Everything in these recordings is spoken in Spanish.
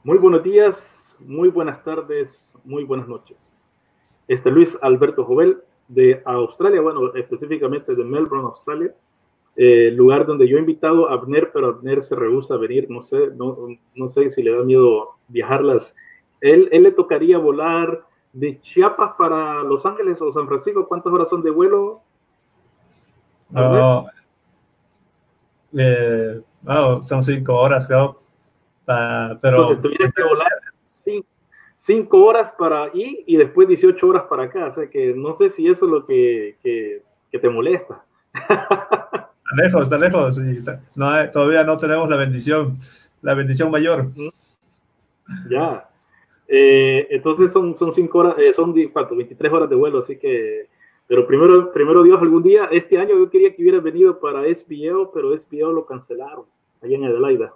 Muy buenos días, muy buenas tardes, muy buenas noches. Luis Alberto Jovel de Australia, bueno, específicamente de Melbourne, Australia, lugar donde yo he invitado a Abner, pero Abner se rehúsa a venir, no sé si le da miedo viajarlas. Él le tocaría volar de Chiapas para Los Ángeles o San Francisco. ¿Cuántas horas son de vuelo, Abner? Oh, son 5 horas, creo, Entonces, pero tuvieras que volar 5 horas para ir y después 18 horas para acá. O sea que no sé si eso es lo que te molesta. está lejos, y todavía no tenemos la bendición mayor. Ya. Entonces son 5 horas, son 23 horas de vuelo, así que, pero primero Dios, algún día, este año yo quería que hubiera venido para SBO, pero SBO lo cancelaron allá en Adelaida.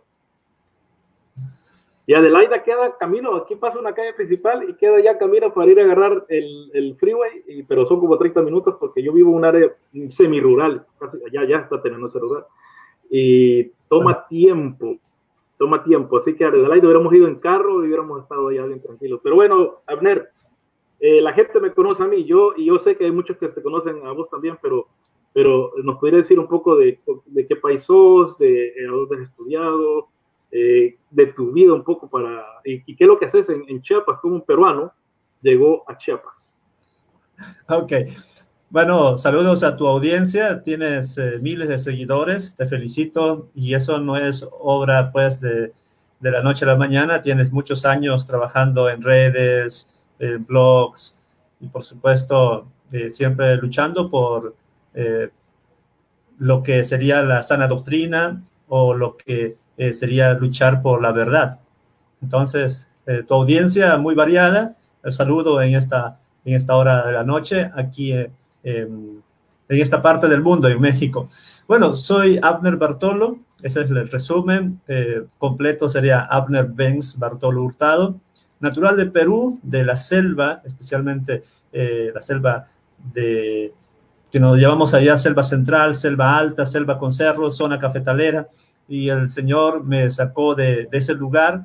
Y Adelaida queda camino, aquí pasa una calle principal y queda ya camino para ir a agarrar el freeway, pero son como 30 minutos porque yo vivo en un área semi-rural, casi ya está teniendo ese rural. Y Bueno, toma tiempo, así que a Adelaida hubiéramos ido en carro y hubiéramos estado allá bien tranquilos. Pero bueno, Abner, la gente me conoce a mí, y yo sé que hay muchos que te conocen a vos también, pero nos podría decir un poco de qué país sos, de a dónde has estudiado, de tu vida un poco y qué es lo que haces en Chiapas, como un peruano llegó a Chiapas. ok. Bueno, saludos a tu audiencia. Tienes miles de seguidores, te felicito. Y eso no es obra, pues, de la noche a la mañana. Tienes muchos años trabajando en redes, blogs, y por supuesto, siempre luchando por eh, lo que sería la sana doctrina o lo que sería luchar por la verdad. Entonces, tu audiencia muy variada, el saludo en esta hora de la noche, aquí en esta parte del mundo, en México. Bueno, soy Abner Bartolo, ese es el resumen, completo sería Abner Benz Bartolo Hurtado, natural de Perú, de la selva, especialmente la selva de que nos llevamos allá, selva central, selva alta, selva con cerros, zona cafetalera, y el Señor me sacó de ese lugar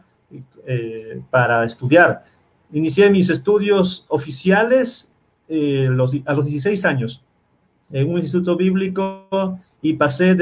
para estudiar. Inicié mis estudios oficiales a los 16 años en un instituto bíblico y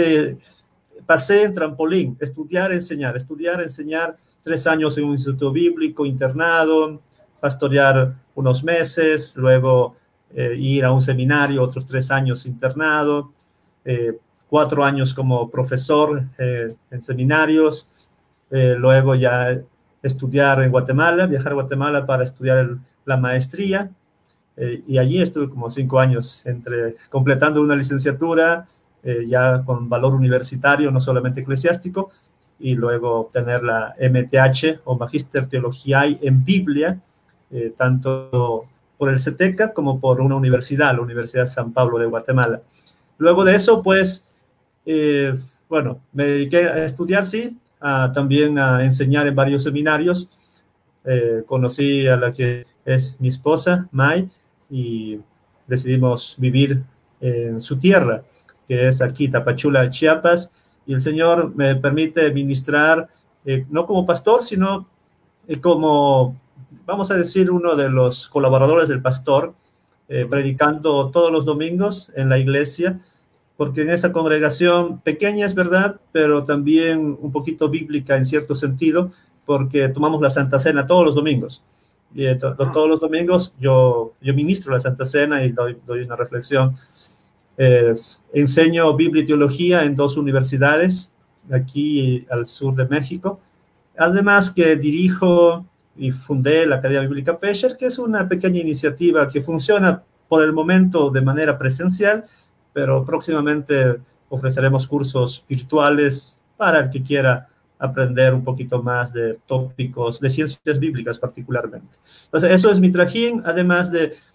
pasé en trampolín, estudiar, enseñar 3 años en un instituto bíblico, internado, pastorear unos meses, luego ir a un seminario, otros 3 años internado, eh, 4 años como profesor en seminarios, luego ya estudiar en Guatemala, viajar a Guatemala para estudiar la maestría, y allí estuve como 5 años completando una licenciatura ya con valor universitario, no solamente eclesiástico, y luego obtener la MTH o Magíster Teología en Biblia, tanto por el CETECA como por una universidad, la Universidad San Pablo de Guatemala. Luego de eso, pues, eh, bueno, me dediqué a estudiar, sí, también a enseñar en varios seminarios. Conocí a la que es mi esposa, Mai, y decidimos vivir en su tierra, que es aquí, Tapachula, Chiapas, y el Señor me permite ministrar, no como pastor, sino como, vamos a decir, uno de los colaboradores del pastor, predicando todos los domingos en la iglesia, porque en esa congregación pequeña es verdad, pero también un poquito bíblica en cierto sentido, porque tomamos la Santa Cena todos los domingos. Y Ah, todos los domingos yo ministro la Santa Cena y doy una reflexión. Enseño Biblia y Teología en 2 universidades aquí al sur de México. Además que dirijo y fundé la Academia Bíblica Pesher, que es una pequeña iniciativa que funciona por el momento de manera presencial, pero próximamente ofreceremos cursos virtuales para el que quiera aprender un poquito más de tópicos de ciencias bíblicas particularmente. Entonces, eso es mi trajín, además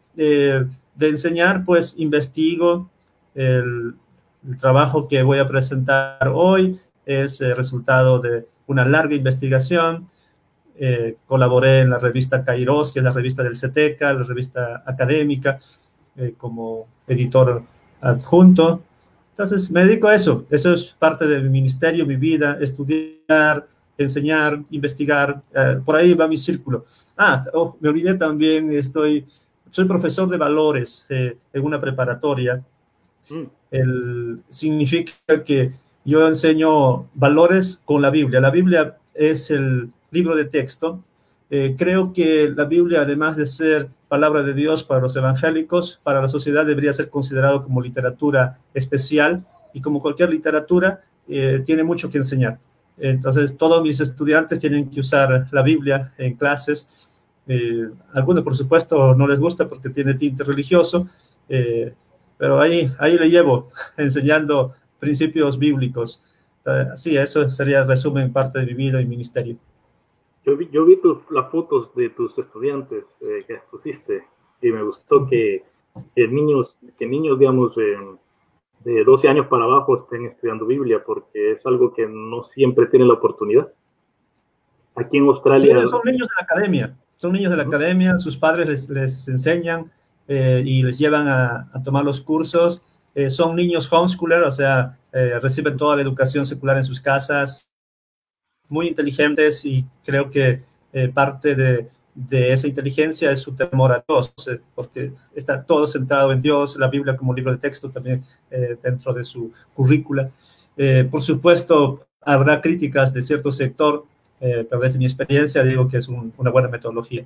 de enseñar, pues investigo el, el trabajo que voy a presentar hoy es resultado de una larga investigación. Colaboré en la revista Kairos, que es la revista del CETECA, la revista académica, como editor adjunto. Entonces, me dedico a eso. Eso es parte de mi ministerio, mi vida, estudiar, enseñar, investigar. Por ahí va mi círculo. Me olvidé también, soy profesor de valores en una preparatoria. Significa que yo enseño valores con la Biblia. La Biblia es el libro de texto. Creo que la Biblia, además de ser palabra de Dios para los evangélicos, para la sociedad debería ser considerado como literatura especial, y como cualquier literatura, tiene mucho que enseñar. Entonces, todos mis estudiantes tienen que usar la Biblia en clases. Algunos, por supuesto, no les gusta porque tiene tinte religioso, pero ahí le llevo enseñando principios bíblicos. Sí, eso sería el resumen, parte de mi vida y ministerio. Yo vi las fotos de tus estudiantes que pusiste, y me gustó que niños, digamos, de 12 años para abajo estén estudiando Biblia, porque es algo que no siempre tienen la oportunidad. Aquí en Australia... Sí, son niños de la academia. Son niños de la academia, sus padres les enseñan y les llevan a tomar los cursos. Son niños homeschooler, o sea, reciben toda la educación secular en sus casas, muy inteligentes, y creo que parte de esa inteligencia es su temor a Dios, porque está todo centrado en Dios, la Biblia como libro de texto también dentro de su currícula. Por supuesto, habrá críticas de cierto sector, pero desde mi experiencia digo que es una buena metodología.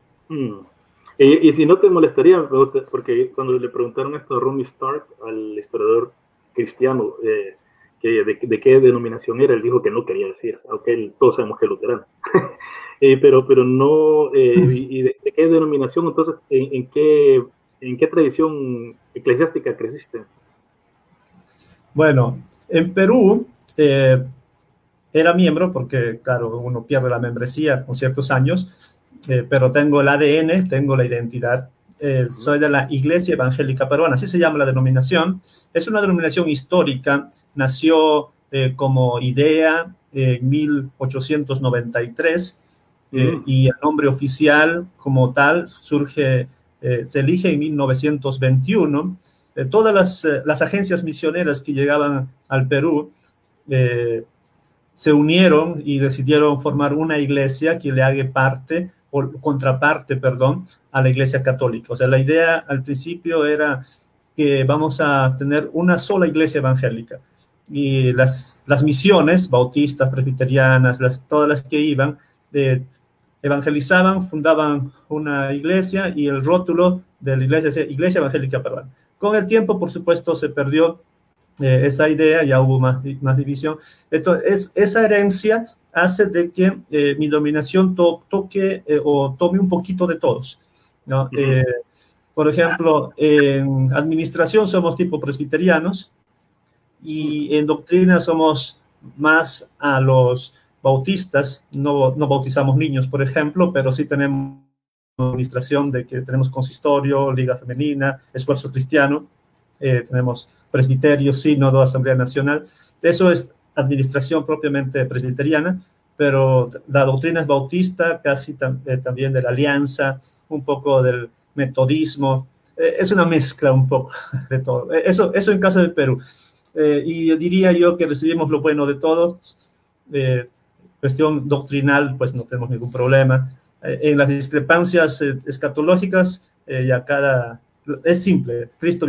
Y si no te molestaría, porque cuando le preguntaron esto a Ronnie Stark, al historiador cristiano, de qué denominación era, él dijo que no quería decir, aunque todos sabemos que es luterano. pero no, y de qué denominación, entonces, ¿en qué tradición eclesiástica creciste? Bueno, en Perú era miembro, porque claro, uno pierde la membresía con ciertos años, pero tengo el ADN, tengo la identidad. Soy de la Iglesia Evangélica Peruana, así se llama la denominación. Es una denominación histórica, nació como idea en 1893, y el nombre oficial como tal se elige en 1921. Todas las agencias misioneras que llegaban al Perú se unieron y decidieron formar una iglesia que le haga parte, o contraparte, perdón, a la Iglesia Católica. O sea, la idea al principio era que vamos a tener una sola iglesia evangélica, y las misiones bautistas, presbiterianas, todas las que iban, evangelizaban, fundaban una iglesia, y el rótulo de la iglesia decía Iglesia Evangélica Peruana. Con el tiempo, por supuesto, se perdió esa idea, ya hubo más división. Entonces, esa herencia hace de que mi dominación toque o tome un poquito de todos, ¿no? Por ejemplo, en administración somos tipo presbiterianos, y en doctrina somos más a los bautistas. No bautizamos niños, por ejemplo, pero sí tenemos administración, de que tenemos consistorio, liga femenina, esfuerzo cristiano, tenemos presbiterio, sínodo, asamblea nacional. Eso es administración propiamente presbiteriana, pero la doctrina es bautista, casi también de la alianza, un poco del metodismo. Es una mezcla un poco de todo. Eso en caso del Perú. Y diría yo que recibimos lo bueno de todos. Cuestión doctrinal, pues no tenemos ningún problema. En las discrepancias escatológicas, es simple. Cristo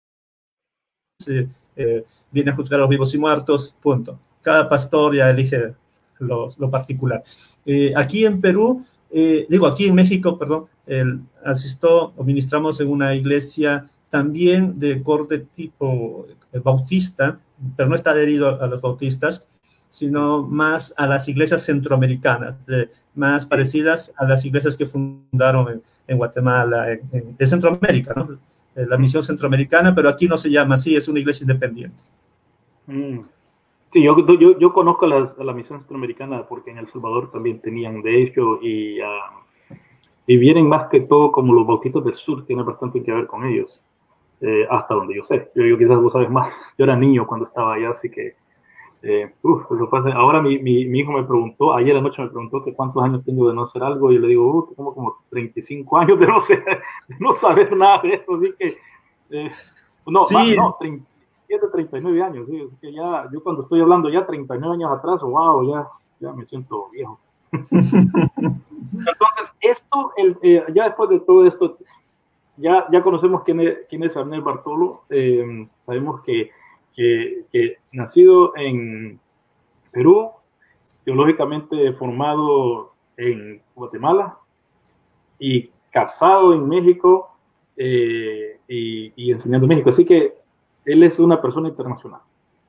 viene a juzgar a los vivos y muertos, punto. Cada pastor ya elige lo particular. Aquí en Perú, aquí en México, perdón, ministramos en una iglesia también de corte tipo bautista, pero no está adherido a los bautistas, sino más a las iglesias centroamericanas, más parecidas a las iglesias que fundaron en Guatemala, en Centroamérica, ¿no? La misión centroamericana, pero aquí no se llama así, es una iglesia independiente. Sí, yo conozco a la misión centroamericana, porque en El Salvador también tenían, de hecho, y vienen más que todo como los bautistas del sur, tienen bastante que ver con ellos, hasta donde yo sé. Yo quizás vos sabes más. Yo era niño cuando estaba allá, así que eso pasa. Ahora mi hijo me preguntó, ayer anoche me preguntó que cuántos años tengo de no hacer algo, y yo le digo, tengo como 35 años de no saber nada de eso, así que, sí. 37, 39 años, sí, así que ya, yo cuando estoy hablando ya 39 años atrás, wow, ya ya me siento viejo. Entonces, esto, ya después de todo esto, ya conocemos quién es Abner Bartolo. Sabemos que nacido en Perú, teológicamente formado en Guatemala y casado en México, y enseñando en México. Así que él es una persona internacional.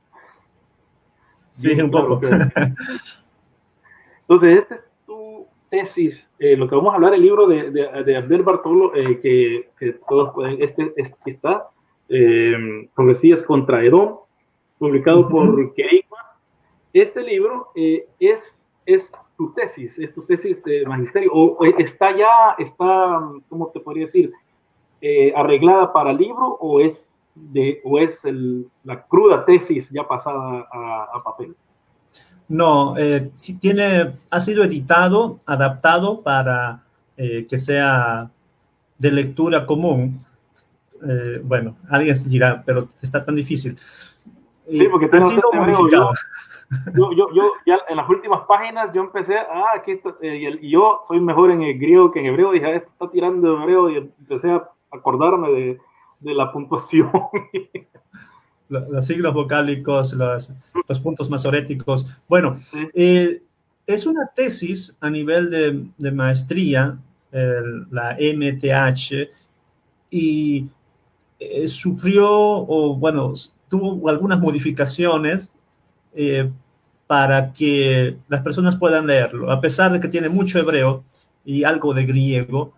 Sí, un poco. Entonces, esta es tu tesis, lo que vamos a hablar, el libro de Abner Bartolo, que todos pueden, está, Profecías contra Edom, publicado por Keigma. Este libro es tu tesis de magisterio, o está, ¿cómo te podría decir? ¿Arreglada para libro, o es la cruda tesis ya pasada a papel? No, sí ha sido editado, adaptado para que sea de lectura común. Bueno, alguien dirá, pero está tan difícil. Sí, porque ha sido modificado. Yo ya en las últimas páginas yo empecé, aquí está, y yo soy mejor en el griego que en hebreo, dije, esto está tirando en hebreo, y empecé a acordarme de la puntuación. Los signos vocálicos, los puntos masoréticos. Bueno, sí. Es una tesis a nivel de maestría, la MTH, y sufrió, o bueno, tuvo algunas modificaciones para que las personas puedan leerlo, a pesar de que tiene mucho hebreo y algo de griego,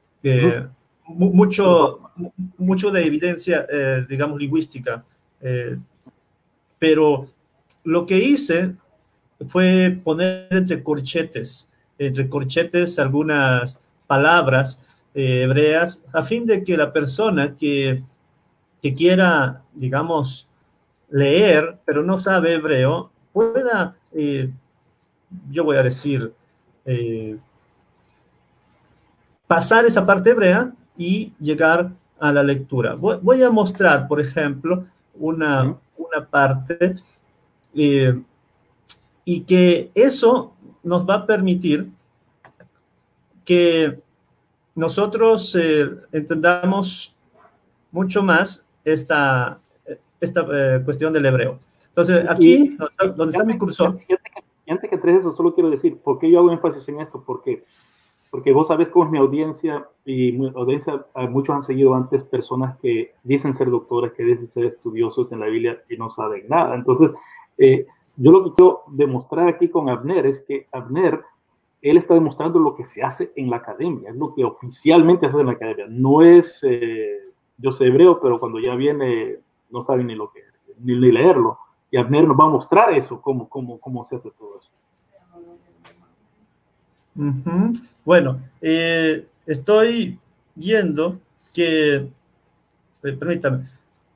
mucho de evidencia, digamos, lingüística. Pero lo que hice fue poner entre corchetes algunas palabras hebreas, a fin de que la persona que quiera, digamos, leer, pero no sabe hebreo, pueda, yo voy a decir, pasar esa parte hebrea y llegar a la lectura. Voy a mostrar, por ejemplo, una parte, y que eso nos va a permitir que nosotros entendamos mucho más esta cuestión del hebreo. Entonces, aquí, donde está mi cursor. Y antes que traes eso, solo quiero decir, ¿por qué yo hago énfasis en esto? Porque vos sabés cómo es mi audiencia, y mi audiencia, muchos han seguido antes personas que dicen ser doctores, que dicen ser estudiosos en la Biblia y no saben nada. Entonces, yo lo que quiero demostrar aquí con Abner es que Abner, él está demostrando lo que se hace en la academia, es lo que oficialmente se hace en la academia. No es, yo sé hebreo, pero cuando ya viene, no sabe ni leerlo. Y Abner nos va a mostrar eso, cómo se hace todo eso. Bueno, estoy viendo que, permítame,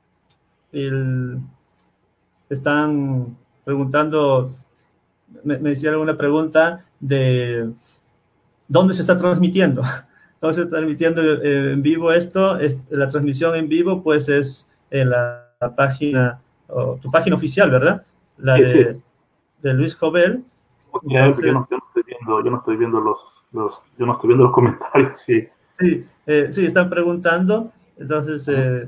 están preguntando, me hicieron una pregunta de dónde se está transmitiendo. ¿Dónde se está transmitiendo en vivo esto? La transmisión en vivo, pues, es en la página, tu página oficial, ¿verdad? La de Luis Jovel. Entonces, yo no estoy viendo los comentarios. Sí, están preguntando. Entonces,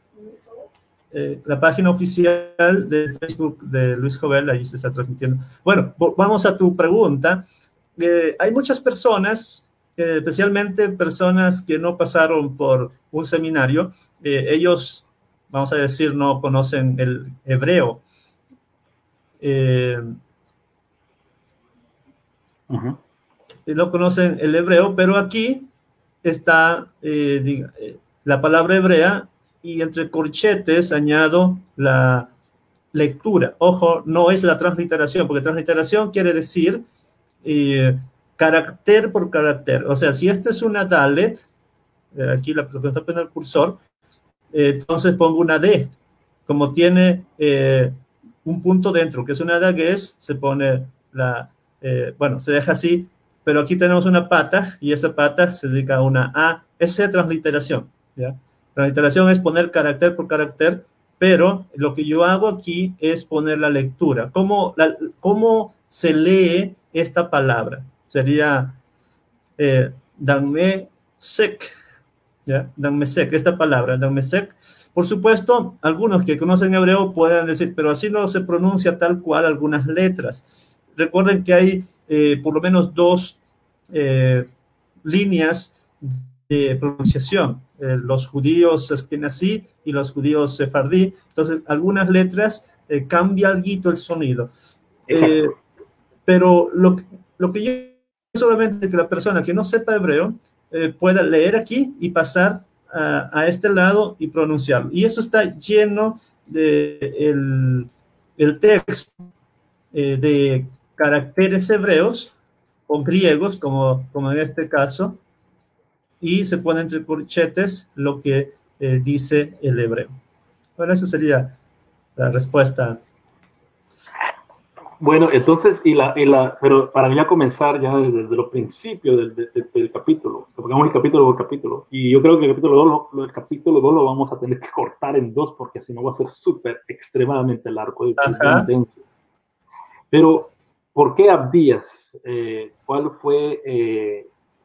la página oficial de Facebook de Luis Jovel, ahí se está transmitiendo. Bueno, vamos a tu pregunta. Hay muchas personas, especialmente personas que no pasaron por un seminario, ellos, vamos a decir, no conocen el hebreo. No conocen el hebreo, pero aquí está la palabra hebrea, y entre corchetes añado la lectura. Ojo, no es la transliteración, porque transliteración quiere decir carácter por carácter. O sea, si esta es una Dalet, aquí lo que está poniendo el cursor, entonces pongo una D. Como tiene un punto dentro, que es una Dagesh, se pone bueno, se deja así, pero aquí tenemos una pata, y esa pata se dedica a una A. Esa es transliteración, ¿ya? Transliteración es poner carácter por carácter, pero lo que yo hago aquí es poner la lectura. ¿Cómo se lee esta palabra. Sería Danmesek, ¿ya? Danmesek, esta palabra, Danmesek. Por supuesto, algunos que conocen hebreo pueden decir, pero así no se pronuncia tal cual algunas letras. Recuerden que hay por lo menos dos líneas de pronunciación, los judíos askenazí y los judíos sefardí. Entonces, algunas letras cambia algo el sonido. Pero lo que yo solamente que la persona que no sepa hebreo pueda leer aquí y pasar a este lado y pronunciarlo. Y eso está lleno de el texto de caracteres hebreos o griegos, como en este caso, y se pone entre corchetes lo que dice el hebreo. Bueno, eso sería la respuesta. Bueno, entonces, pero para ya comenzar ya desde los principios del capítulo, pongamos el capítulo por capítulo, y yo creo que el capítulo 2 lo vamos a tener que cortar en dos, porque si no va a ser súper, extremadamente largo y intenso. Pero, ¿por qué Abdías? ¿Cuál fue,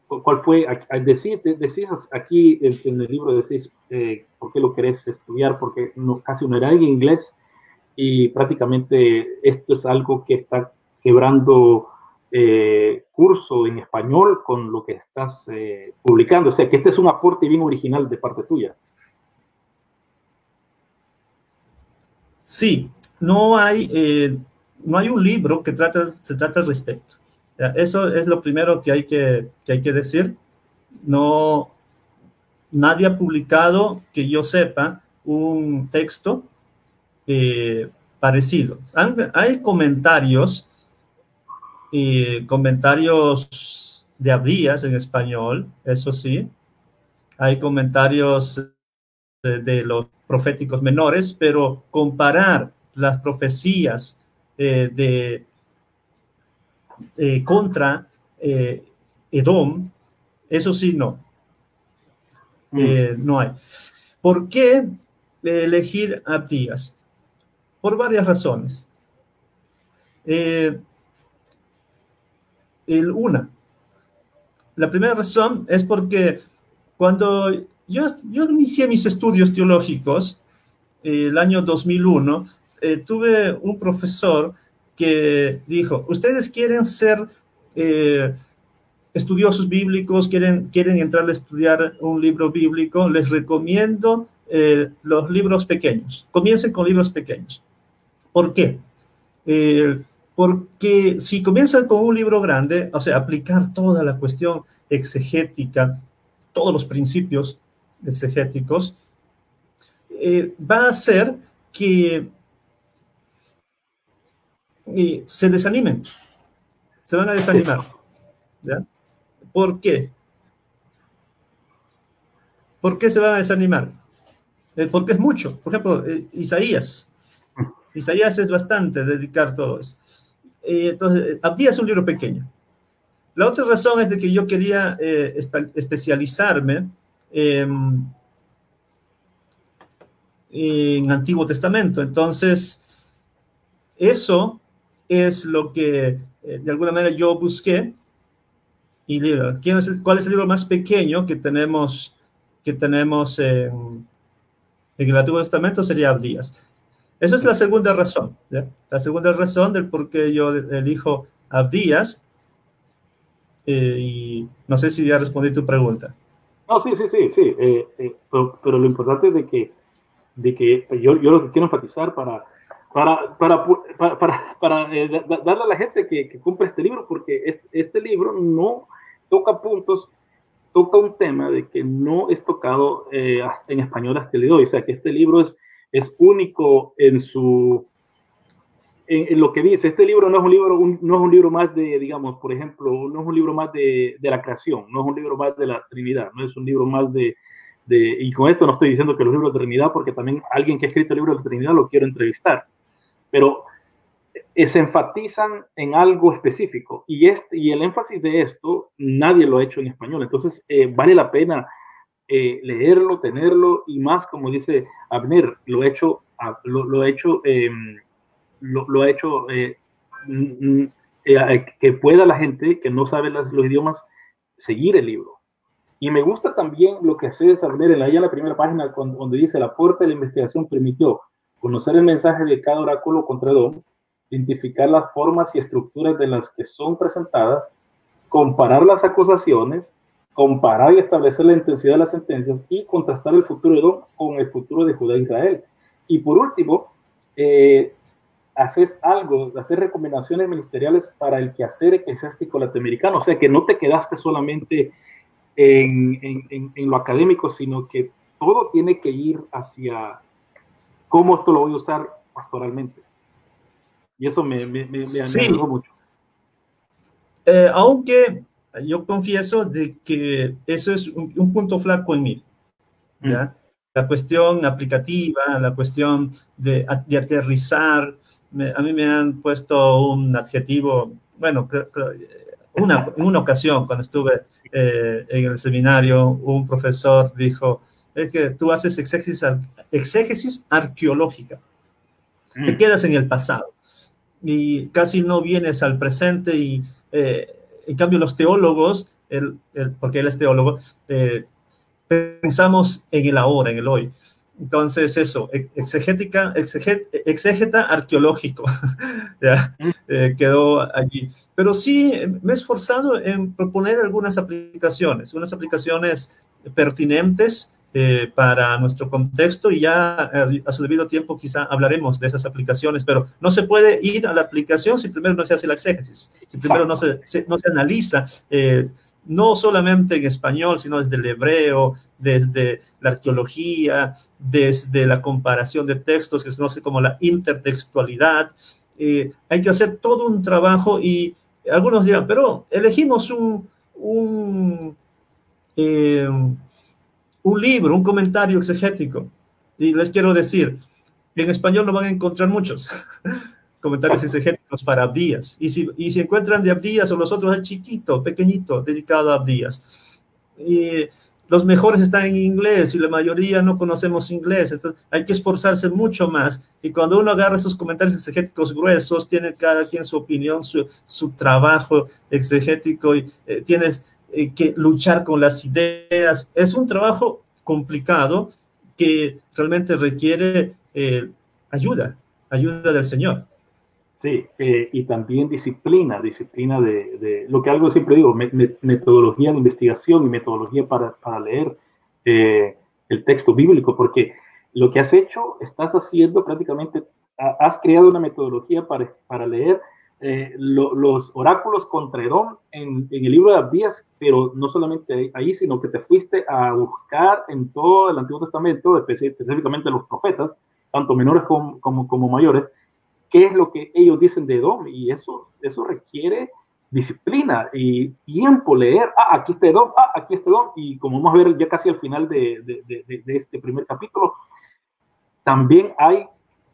decís aquí en el libro, decís, ¿por qué lo querés estudiar? Porque casi no era en inglés, y prácticamente esto es algo que está quebrando curso en español con lo que estás publicando. O sea, que este es un aporte bien original de parte tuya. Sí, no hay un libro que se trata al respecto. Eso es lo primero que hay que decir. No, nadie ha publicado, que yo sepa, un texto parecidos. Hay comentarios de Abdías en español, eso sí. Hay comentarios de los proféticos menores, pero comparar las profecías contra Edom, eso sí no. No hay. ¿Por qué elegir Abdías? Por varias razones. La primera razón es porque cuando yo inicié mis estudios teológicos, el año 2001, tuve un profesor que dijo, ustedes quieren ser estudiosos bíblicos, quieren entrar a estudiar un libro bíblico, les recomiendo los libros pequeños. Comiencen con libros pequeños. ¿Por qué? Porque si comienzan con un libro grande, o sea, aplicar toda la cuestión exegética, todos los principios exegéticos, va a hacer que se desanimen, se van a desanimar. ¿Ya? ¿Por qué? ¿Por qué se van a desanimar? Porque es mucho. Por ejemplo, Isaías es bastante dedicar todo eso. Entonces, Abdías es un libro pequeño. La otra razón es de que yo quería especializarme en Antiguo Testamento. Entonces, eso es lo que de alguna manera yo busqué. Y ¿cuál es el libro más pequeño que tenemos en el Antiguo Testamento? Sería Abdías. Esa es la segunda razón, ¿ya? La segunda razón del por qué yo elijo Abdías. Y no sé si ya respondí tu pregunta. No, sí. Pero lo importante es de que yo lo que quiero enfatizar para darle a la gente que compre este libro, porque este libro no toca un tema de que no es tocado en español hasta el día de hoy. O sea, que este libro es único en lo que dice. Este libro no es un libro más de, digamos, por ejemplo, no es un libro más de la creación, no es un libro más de la Trinidad, no es un libro más y con esto no estoy diciendo que los libros de Trinidad, porque también alguien que ha escrito el libro de Trinidad lo quiero entrevistar, pero se enfatizan en algo específico, y el énfasis de esto nadie lo ha hecho en español. Entonces vale la pena leerlo, tenerlo, y más, como dice Abner, lo ha hecho que pueda la gente que no sabe los idiomas seguir el libro. Y me gusta también lo que hace Sabler en la primera página, donde dice: el aporte de la investigación permitió conocer el mensaje de cada oráculo contra Edom, identificar las formas y estructuras de las que son presentadas, comparar las acusaciones, comparar y establecer la intensidad de las sentencias y contrastar el futuro de Edom con el futuro de Judá e Israel. Y por último, haces recomendaciones ministeriales para el quehacer eclesiástico latinoamericano. O sea, que no te quedaste solamente en lo académico, sino que todo tiene que ir hacia cómo esto lo voy a usar pastoralmente. Y eso me agradó mucho. Aunque yo confieso de que eso es un punto flaco en mí, ¿ya? La cuestión aplicativa, la cuestión de aterrizar. A mí me han puesto un adjetivo, bueno, en una ocasión cuando estuve en el seminario, un profesor dijo: es que tú haces exégesis arqueológica, te quedas en el pasado y casi no vienes al presente, y en cambio los teólogos, porque él es teólogo, pensamos en el ahora, en el hoy. Entonces eso, exégeta arqueológico, ¿ya? Quedó allí. Pero sí me he esforzado en proponer algunas aplicaciones, unas aplicaciones pertinentes para nuestro contexto, y ya a su debido tiempo quizá hablaremos de esas aplicaciones, pero no se puede ir a la aplicación si primero no se hace la exégesis, si primero no se analiza, no solamente en español, sino desde el hebreo, desde la arqueología, desde la comparación de textos, que se conoce como la intertextualidad. Hay que hacer todo un trabajo, y algunos dirán: pero elegimos un libro, un comentario exegético. Y les quiero decir, en español no van a encontrar muchos comentarios exegéticos para Abdías. Y si encuentran de Abdías o los otros, es chiquito, pequeñito, dedicado a Abdías. Y los mejores están en inglés y la mayoría no conocemos inglés. Entonces hay que esforzarse mucho más. Y cuando uno agarra esos comentarios exegéticos gruesos, tiene cada quien su opinión, su trabajo exegético, y tienes que luchar con las ideas. Es un trabajo complicado que realmente requiere ayuda del Señor. Sí, y también disciplina de lo que algo siempre digo, metodología de investigación y metodología para leer el texto bíblico, porque lo que has hecho, estás haciendo prácticamente, has creado una metodología para leer los oráculos contra Edom en el libro de Abdías, pero no solamente ahí, sino que te fuiste a buscar en todo el Antiguo Testamento, específicamente los profetas, tanto menores como mayores, qué es lo que ellos dicen de Edom, y eso requiere disciplina y tiempo leer. Aquí está Edom, aquí está Edom, y como vamos a ver ya casi al final de este primer capítulo, también hay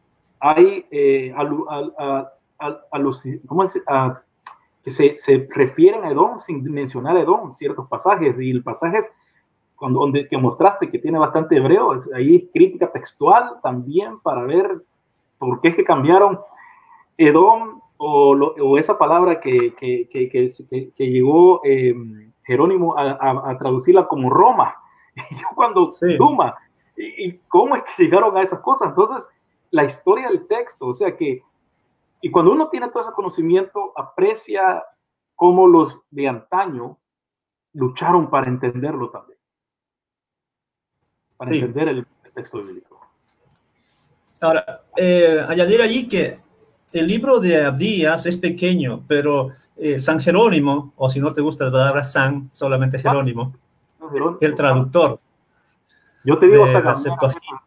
que se refieren a Edom sin mencionar a Edom, ciertos pasajes, y el pasaje donde que mostraste que tiene bastante hebreo, ahí crítica textual también para ver por qué es que cambiaron Edom o esa palabra que llegó Jerónimo a traducirla como Roma. Y yo cuando Duma, ¿y cómo es que llegaron a esas cosas? Entonces, la historia del texto, o sea que, y cuando uno tiene todo ese conocimiento, aprecia cómo los de antaño lucharon para entenderlo también, para entender el texto bíblico. Ahora, añadir allí que el libro de Abdías es pequeño, pero San Jerónimo, o si no te gusta la palabra San, solamente Jerónimo, el traductor. Yo te digo la Septuaginta.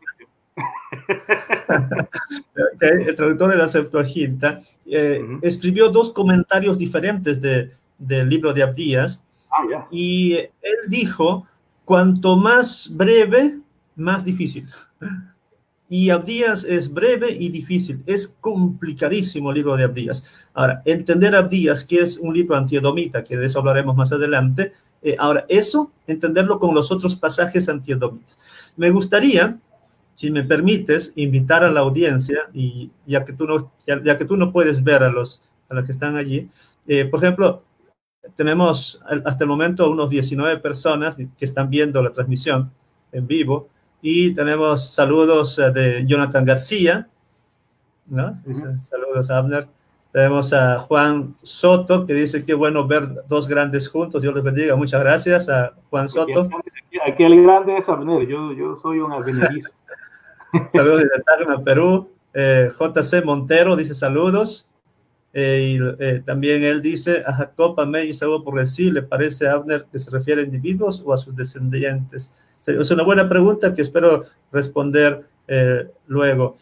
El traductor de la Septuaginta escribió 2 comentarios diferentes del libro de Abdías, y él dijo: cuanto más breve, más difícil. Y Abdías es breve y difícil, es complicadísimo el libro de Abdías. Ahora, entender Abdías, que es un libro antiedomita, que de eso hablaremos más adelante, ahora eso, entenderlo con los otros pasajes antiedomitas. Me gustaría, si me permites, invitar a la audiencia, y ya que tú no puedes ver a los que están allí, Por ejemplo, tenemos hasta el momento unos 19 personas que están viendo la transmisión en vivo y tenemos saludos de Jonathan García, ¿no? Dice, saludos, Abner. Tenemos a Juan Soto, que dice que bueno ver dos grandes juntos. Dios les bendiga. Muchas gracias a Juan Soto. Aquí el grande es Abner. Yo soy un abnerizo. Saludos desde Tacna, Perú. JC Montero dice saludos. También él dice a Jacob, Amé y Saúl por decir, ¿le parece a Abner que se refiere a individuos o a sus descendientes? Es una buena pregunta que espero responder luego.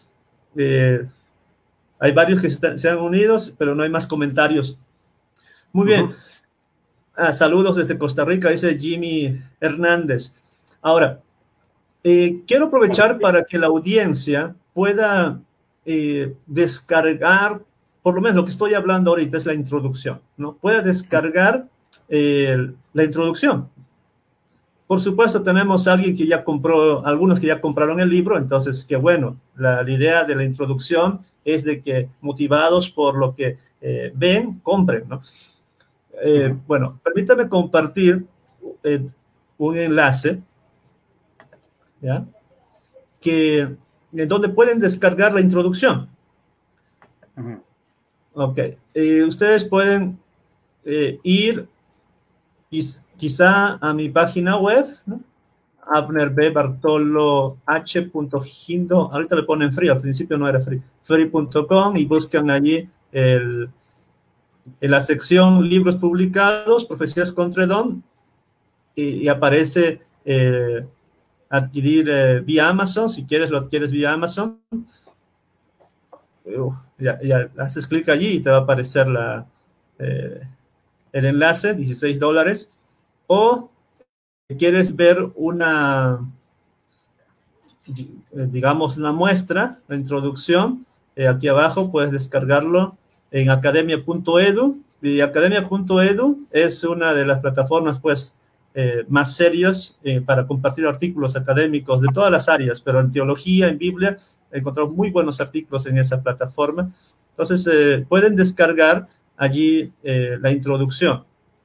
Hay varios que se han unido, pero no hay más comentarios. Muy bien. Saludos desde Costa Rica, dice Jimmy Hernández. Ahora, quiero aprovechar para que la audiencia pueda descargar, por lo menos lo que estoy hablando ahorita es la introducción, ¿no? Pueda descargar la introducción. Por supuesto, tenemos a alguien que ya compró, algunos que ya compraron el libro, entonces, qué bueno. La idea de la introducción es de que, motivados por lo que ven, compren, ¿no? Bueno, permítame compartir un enlace, ¿ya? En donde pueden descargar la introducción. Ok. Ustedes pueden ir quizá a mi página web, ¿no? abnerbbartoloh.hindo, ahorita le ponen free, al principio no era free, free.com, y buscan allí en la sección libros publicados, Profecías contra Edom, y aparece adquirir vía Amazon. Si quieres, lo adquieres vía Amazon. Ya haces clic allí y te va a aparecer el enlace, $16. O quieres ver digamos, una muestra, la introducción, aquí abajo puedes descargarlo en academia.edu, y academia.edu es una de las plataformas, pues, más serias para compartir artículos académicos de todas las áreas, pero en teología, en Biblia, encontramos muy buenos artículos en esa plataforma. Entonces, pueden descargar allí la introducción.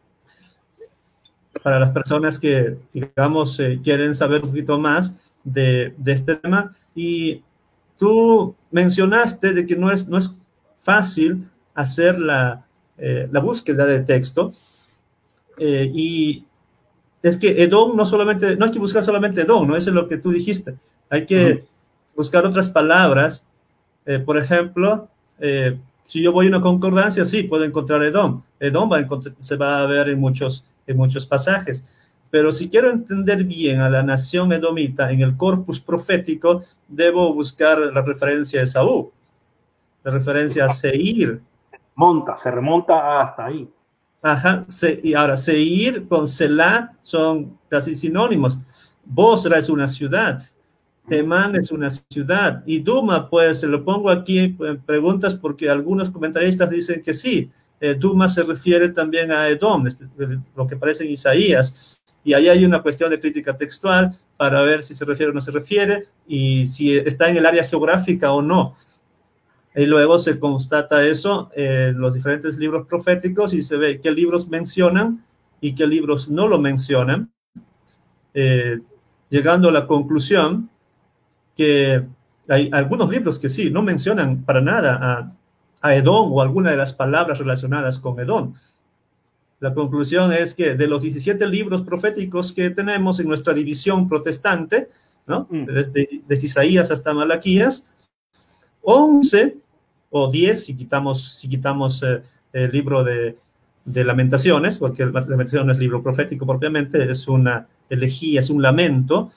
Para las personas que, digamos, quieren saber un poquito más de este tema. Y tú mencionaste de que no es fácil hacer la búsqueda de texto. Y es que Edom no hay que buscar solamente Edom, ¿no? Eso es lo que tú dijiste. Hay que buscar otras palabras. Por ejemplo, si yo voy a una concordancia, sí, puedo encontrar Edom. Edom se va a ver en muchos pasajes. Pero si quiero entender bien a la nación edomita en el corpus profético, debo buscar la referencia a Esaú, la referencia a Seir. Se remonta hasta ahí. Ajá, y ahora Seir con Selah son casi sinónimos. Bosra es una ciudad, Temán es una ciudad, y Duma, pues se lo pongo aquí en preguntas porque algunos comentaristas dicen que sí, Duma se refiere también a Edom, lo que aparece en Isaías, y ahí hay una cuestión de crítica textual para ver si se refiere o no se refiere, y si está en el área geográfica o no. Y luego se constata eso en los diferentes libros proféticos y se ve qué libros mencionan y qué libros no lo mencionan, llegando a la conclusión que hay algunos libros que sí, no mencionan para nada a Edom o alguna de las palabras relacionadas con Edom. La conclusión es que de los 17 libros proféticos que tenemos en nuestra división protestante, ¿no? Desde Isaías hasta Malaquías, 11 o 10, si quitamos el libro de Lamentaciones, porque Lamentaciones no es libro profético propiamente, es una elegía, es un lamento,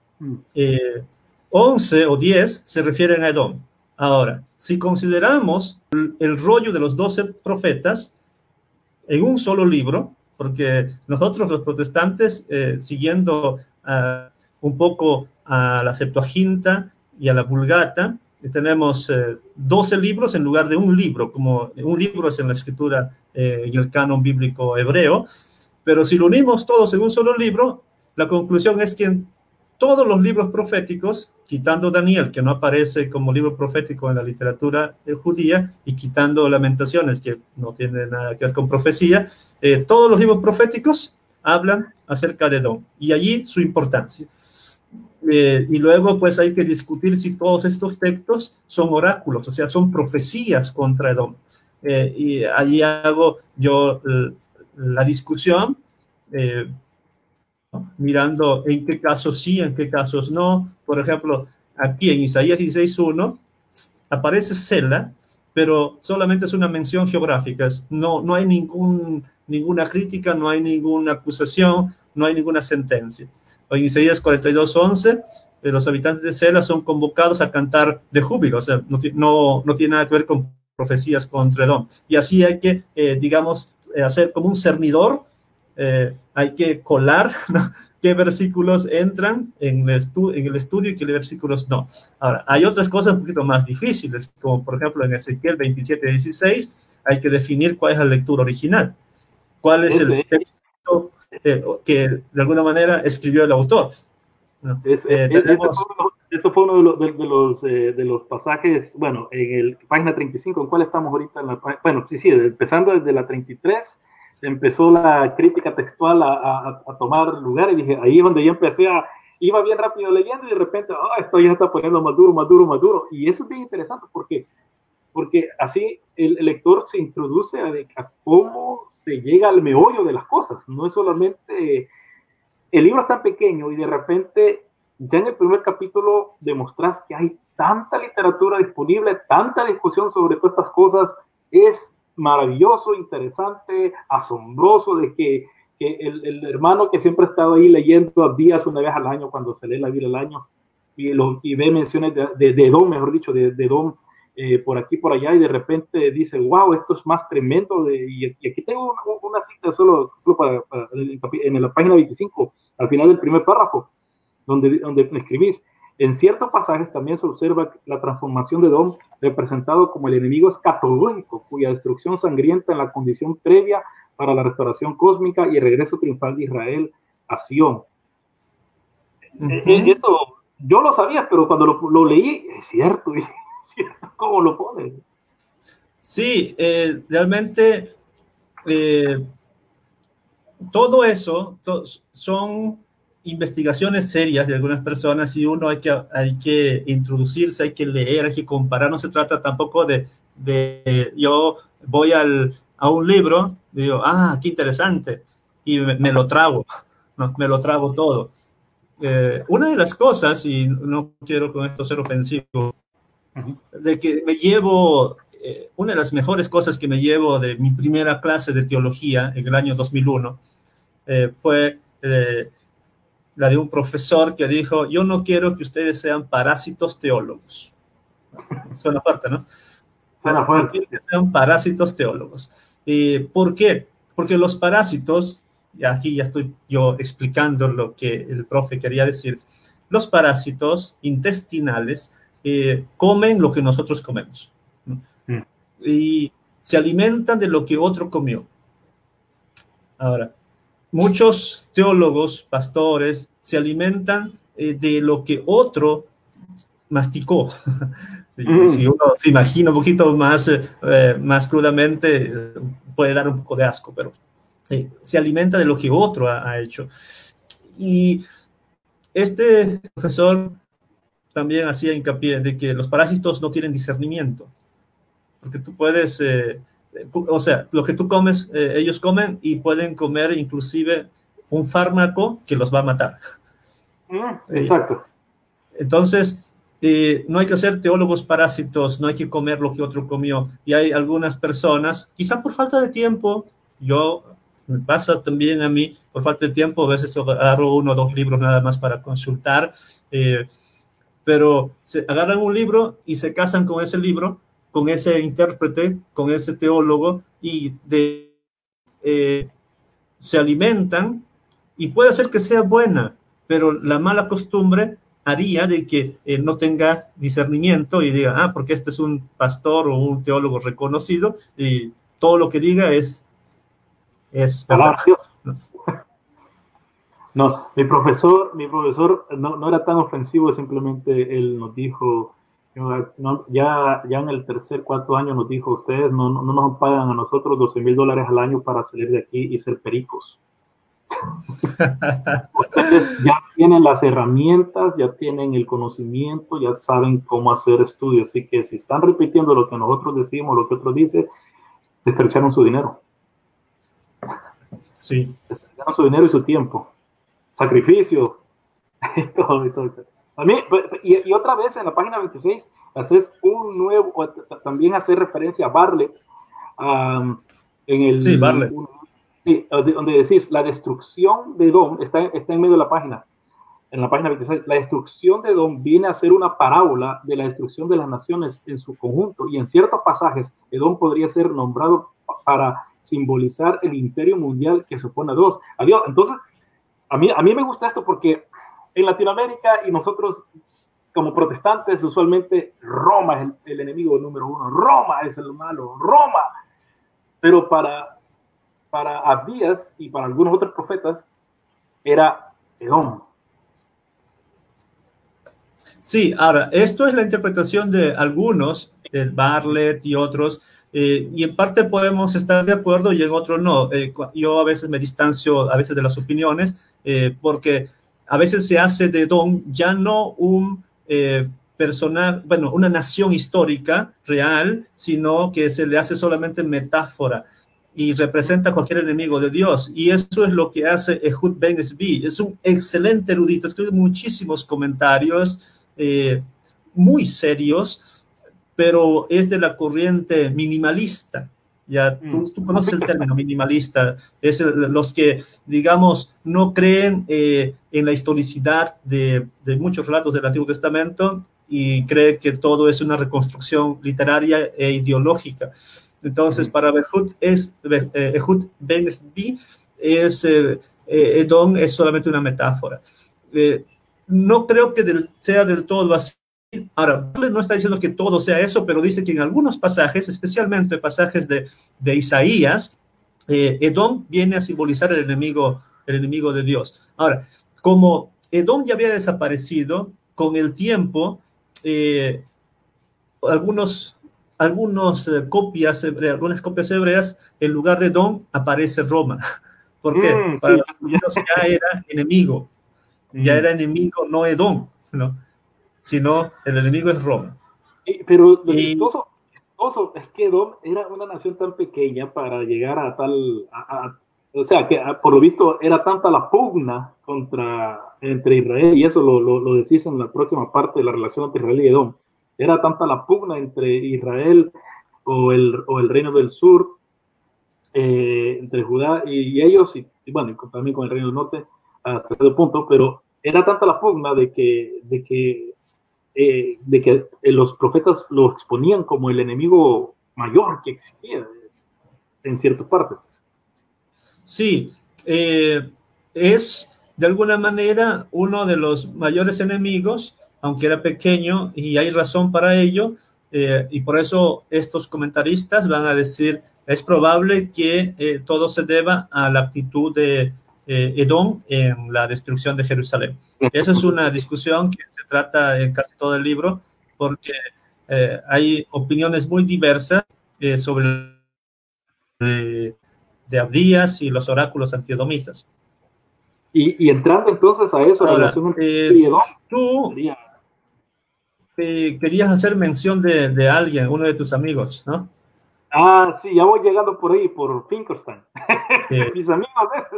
11 o 10 se refieren a Edom. Ahora, si consideramos el rollo de los 12 profetas en un solo libro, porque nosotros los protestantes, siguiendo un poco a la Septuaginta y a la Vulgata, tenemos 12 libros en lugar de un libro, como un libro es en la escritura, en el canon bíblico hebreo, pero si lo unimos todos en un solo libro, la conclusión es que todos los libros proféticos, quitando Daniel, que no aparece como libro profético en la literatura judía, y quitando Lamentaciones, que no tiene nada que ver con profecía, todos los libros proféticos hablan acerca de Edom, y allí su importancia. Y luego pues hay que discutir si todos estos textos son oráculos, o sea, son profecías contra Edom. Y allí hago yo la discusión, ¿no? Mirando en qué casos sí, en qué casos no. Por ejemplo, aquí en Isaías 16:1 aparece Sela, pero solamente es una mención geográfica. No hay ninguna crítica, no hay ninguna acusación, no hay ninguna sentencia. O en Isaías 42:11, los habitantes de Sela son convocados a cantar de júbilo, o sea, no tiene nada que ver con profecías contra Edom. Y así hay que, digamos, hacer como un cernidor, hay que colar, ¿no?, qué versículos entran en el estudio y qué versículos no. Ahora, hay otras cosas un poquito más difíciles, como por ejemplo en Ezequiel 27:16, hay que definir cuál es la lectura original, cuál es el texto que de alguna manera escribió el autor, ¿no? Eso fue uno de los pasajes, bueno, en la página 35, ¿en cuál estamos ahorita? Bueno, sí, empezando desde la 33, empezó la crítica textual a tomar lugar, y dije, ahí es donde yo iba bien rápido leyendo, y de repente, esto ya está poniendo más duro, más duro, más duro, y eso es bien interesante, porque así el lector se introduce a cómo se llega al meollo de las cosas. No es solamente, el libro es tan pequeño y de repente ya en el primer capítulo demostras que hay tanta literatura disponible, tanta discusión sobre todas estas cosas. Es maravilloso, interesante, asombroso de que el hermano que siempre ha estado ahí leyendo a días una vez al año, cuando se lee la Biblia al año, y ve menciones de Edom, mejor dicho, de Edom, por aquí, por allá, y de repente dice, wow, esto es más tremendo. Y aquí tengo una cita solo en la página 25, al final del primer párrafo, donde escribís, en ciertos pasajes también se observa la transformación de Edom, representado como el enemigo escatológico, cuya destrucción sangrienta en la condición previa para la restauración cósmica y el regreso triunfal de Israel a Sion. Eso yo lo sabía, pero cuando lo leí, es cierto, ¿cómo lo ponen? Sí, realmente todo eso son investigaciones serias de algunas personas, y uno hay que introducirse, hay que leer, hay que comparar. No se trata tampoco de yo voy a un libro, digo, qué interesante, y me lo trago, ¿no? Me lo trago todo. Una de las cosas, y no quiero con esto ser ofensivo, de que me llevo, una de las mejores cosas que me llevo de mi primera clase de teología en el año 2001, fue la de un profesor que dijo, yo no quiero que ustedes sean parásitos teólogos. Suena fuerte, ¿no? Suena fuerte. No quiero que sean parásitos teólogos. ¿Por qué? Porque los parásitos, y aquí ya estoy yo explicando lo que el profe quería decir, los parásitos intestinales comen lo que nosotros comemos, ¿no? Y se alimentan de lo que otro comió. Ahora, muchos teólogos, pastores, se alimentan de lo que otro masticó. Si uno se imagina un poquito más crudamente, puede dar un poco de asco, pero se alimenta de lo que otro ha hecho. Y este profesor también hacía hincapié de que los parásitos no tienen discernimiento, porque tú puedes, o sea, lo que tú comes, ellos comen, y pueden comer inclusive un fármaco que los va a matar. Exacto. Entonces, no hay que ser teólogos parásitos, no hay que comer lo que otro comió. Y hay algunas personas, quizá por falta de tiempo, me pasa también a mí, por falta de tiempo, a veces agarro 1 o 2 libros nada más para consultar, pero se agarran un libro y se casan con ese libro, con ese intérprete, con ese teólogo, y se alimentan, y puede ser que sea buena, pero la mala costumbre haría de que no tenga discernimiento y diga, porque este es un pastor o un teólogo reconocido, y todo lo que diga es verdad, ¿no? No, mi profesor no era tan ofensivo, simplemente él nos dijo, ya en el tercer, cuarto año nos dijo, ustedes no nos pagan a nosotros $12,000 al año para salir de aquí y ser pericos. Ustedes ya tienen las herramientas, ya tienen el conocimiento, ya saben cómo hacer estudios, así que si están repitiendo lo que nosotros decimos, lo que otros dicen, desperdiciaron su dinero. Sí. Desperdiciaron su dinero y su tiempo. Sacrificio, y todo. A mí, y otra vez en la página 26 haces un nuevo, también hacer referencia a Bartlett, en el, sí, Bartlett. Sí, donde decís la destrucción de Edom, está en medio de la página, en la página 26, la destrucción de Edom viene a ser una parábola de la destrucción de las naciones en su conjunto, y en ciertos pasajes Edom podría ser nombrado para simbolizar el imperio mundial que se opone a Dios. Entonces, a mí me gusta esto porque en Latinoamérica y nosotros como protestantes usualmente Roma es el enemigo número uno, Roma es el malo, Roma. Pero para Abdías y para algunos otros profetas era Edom. Sí, ahora, esto es la interpretación de algunos, de Bartlett y otros, y en parte podemos estar de acuerdo y en otros no. Yo a veces me distancio a veces de las opiniones, porque a veces se hace de Edom ya no un personaje, bueno, una nación histórica real, sino que se le hace solamente metáfora y representa a cualquier enemigo de Dios. Y eso es lo que hace Ehud Ben Zvi. Es un excelente erudito, escribe muchísimos comentarios muy serios, pero es de la corriente minimalista. Ya, tú conoces el término minimalista, es los que, digamos, no creen en la historicidad de muchos relatos del Antiguo Testamento y creen que todo es una reconstrucción literaria e ideológica. Entonces, para Ehud Ben Zvi, Edom es solamente una metáfora. No creo que sea del todo así. Ahora, no está diciendo que todo sea eso, pero dice que en algunos pasajes, especialmente pasajes de Isaías, Edom viene a simbolizar el enemigo de Dios. Ahora, como Edom ya había desaparecido, con el tiempo, algunas copias hebreas, en lugar de Edom aparece Roma. ¿Por qué? Para los judíos ya era enemigo. Ya era enemigo, no Edom, ¿no? Sino el enemigo es Roma. Pero lo chistoso es que Edom era una nación tan pequeña para llegar a tal, o sea, que por lo visto era tanta la pugna entre Israel, y eso lo decís en la próxima parte de la relación entre Israel y Edom. Era tanta la pugna entre Israel o el reino del sur, entre Judá y ellos, y bueno, también con el reino del norte, hasta cierto punto, pero era tanta la pugna de que los profetas lo exponían como el enemigo mayor que existía en ciertas partes. Sí, es de alguna manera uno de los mayores enemigos, aunque era pequeño, y hay razón para ello, y por eso estos comentaristas van a decir, es probable que todo se deba a la actitud de Edom en la destrucción de Jerusalén. Esa es una discusión que se trata en casi todo el libro, porque hay opiniones muy diversas sobre de Abdías y los oráculos antiedomitas. Y entrando entonces a eso, ahora, relación entre Edom, tú querías hacer mención de alguien, uno de tus amigos, ¿no? Ah, sí, ya voy llegando por ahí, por Finkelstein. Mis amigos,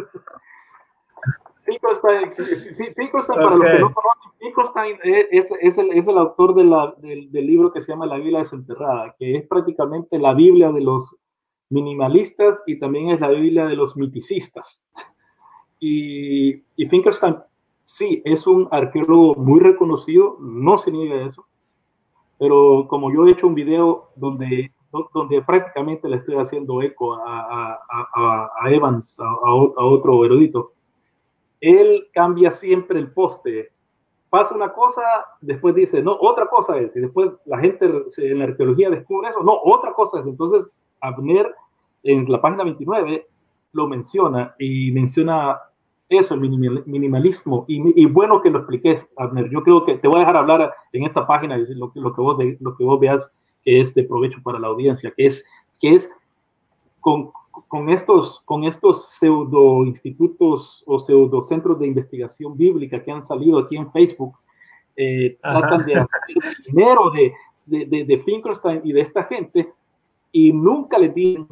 Finkelstein, para los que no conocen, Finkelstein es el autor del libro que se llama La Biblia Desenterrada, que es prácticamente la Biblia de los minimalistas y también es la Biblia de los miticistas. Y Finkelstein, sí, es un arqueólogo muy reconocido, no se niega eso, pero como yo he hecho un video donde prácticamente le estoy haciendo eco a Evans, a otro erudito, él cambia siempre el poste. Pasa una cosa, después dice, no, otra cosa es, y después la gente en la arqueología descubre eso, no, otra cosa es. Entonces, Abner, en la página 29, lo menciona, y menciona Eso, el minimalismo. Y bueno que lo expliques, Abner. Yo creo que te voy a dejar hablar en esta página, lo que vos veas que es de provecho para la audiencia, que es con estos pseudo institutos o pseudo centros de investigación bíblica que han salido aquí en Facebook, tratan de hacer dinero de Finkelstein y de esta gente, y nunca les dicen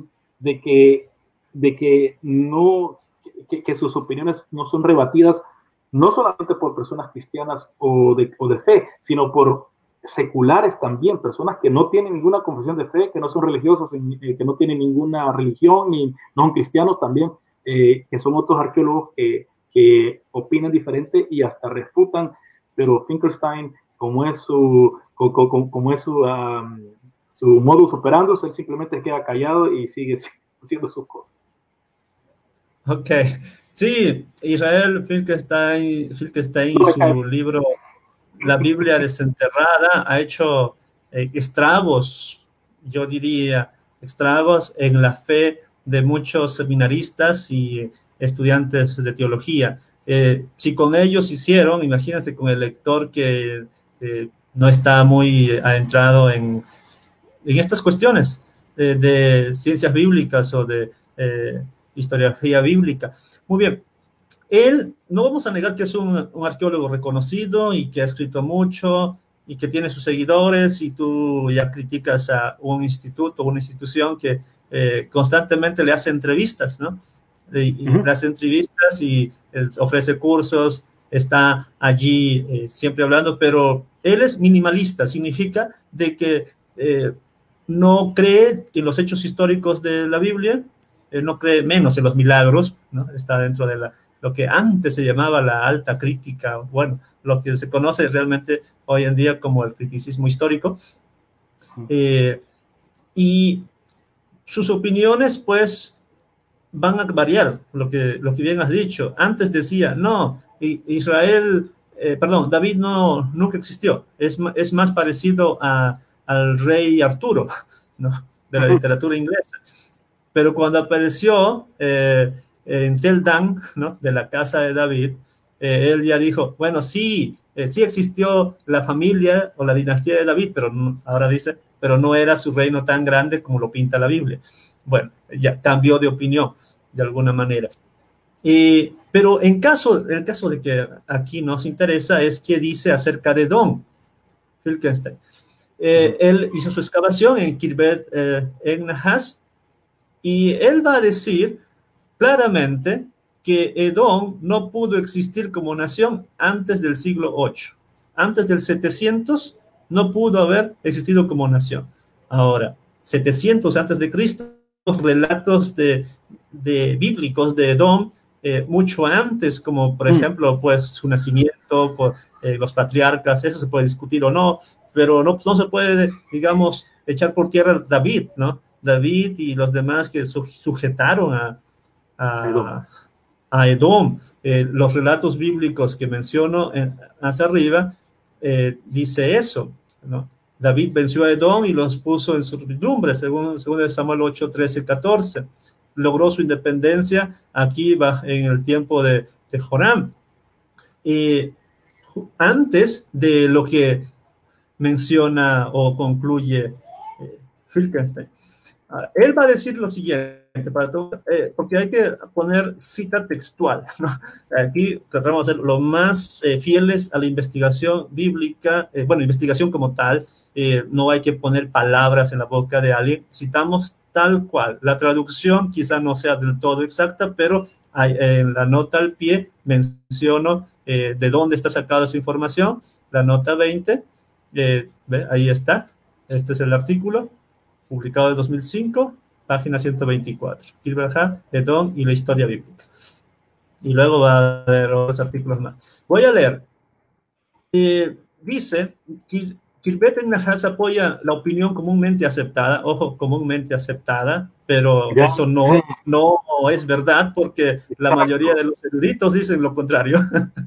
que sus opiniones no son rebatidas, no solamente por personas cristianas o de fe, sino por seculares también, personas que no tienen ninguna confesión de fe, que no son religiosos, que no tienen ninguna religión, ni no son cristianos también, que son otros arqueólogos que opinan diferente y hasta refutan, pero Finkelstein, como es su modus operandi, él simplemente queda callado y sigue haciendo sus cosas. Ok, sí, Israel Finkelstein y su libro La Biblia desenterrada ha hecho estragos, yo diría, estragos en la fe de muchos seminaristas y estudiantes de teología. Si con ellos hicieron, imagínense con el lector que no está muy adentrado en estas cuestiones de ciencias bíblicas o de historiografía bíblica. Muy bien. Él, no vamos a negar que es un arqueólogo reconocido y que ha escrito mucho y que tiene sus seguidores, y tú ya criticas a un instituto o una institución que constantemente le hace entrevistas, ¿no? Le hace entrevistas y ofrece cursos, está allí siempre hablando, pero él es minimalista, significa de que no cree en los hechos históricos de la Biblia, no cree menos en los milagros, ¿no? Está dentro de lo que antes se llamaba la alta crítica, bueno, lo que se conoce realmente hoy en día como el criticismo histórico. Y sus opiniones, pues, van a variar, lo que bien has dicho. Antes decía, no, David nunca existió, es más parecido al rey Arturo, ¿no? De la literatura inglesa. Pero cuando apareció en Tel Dan, ¿no? De la casa de David, él ya dijo, bueno, sí existió la familia o la dinastía de David, pero ahora dice, pero no era su reino tan grande como lo pinta la Biblia. Bueno, ya cambió de opinión de alguna manera. Pero el caso de que aquí nos interesa es qué dice acerca de Edom, Finkelstein. Él hizo su excavación en Kirbet en-Nahas, y él va a decir claramente que Edom no pudo existir como nación antes del siglo VIII. Antes del 700 no pudo haber existido como nación. Ahora, 700 antes de Cristo, los relatos bíblicos de Edom, mucho antes, como por ejemplo, pues su nacimiento por los patriarcas, eso se puede discutir o no, pero no se puede, digamos, echar por tierra David, ¿no? David y los demás que sujetaron a Edom. Los relatos bíblicos que menciono hacia arriba dice eso, ¿no? David venció a Edom y los puso en servidumbre, según Samuel 8, 13, 14. Logró su independencia aquí en el tiempo de Joram. Antes de lo que menciona o concluye Finkelstein. Él va a decir lo siguiente, porque hay que poner cita textual, ¿no? Aquí tratamos de ser lo más fieles a la investigación bíblica, investigación como tal, no hay que poner palabras en la boca de alguien, citamos tal cual. La traducción quizá no sea del todo exacta, pero en la nota al pie menciono de dónde está sacada esa información, la nota 20, ahí está, este es el artículo, publicado en 2005, página 124. Kirbet, Edom y la historia bíblica. Y luego va a haber otros artículos más. Voy a leer. Dice, Kirbet en-Nahas apoya la opinión comúnmente aceptada, ojo, comúnmente aceptada, pero eso no es verdad porque la mayoría de los eruditos dicen lo contrario.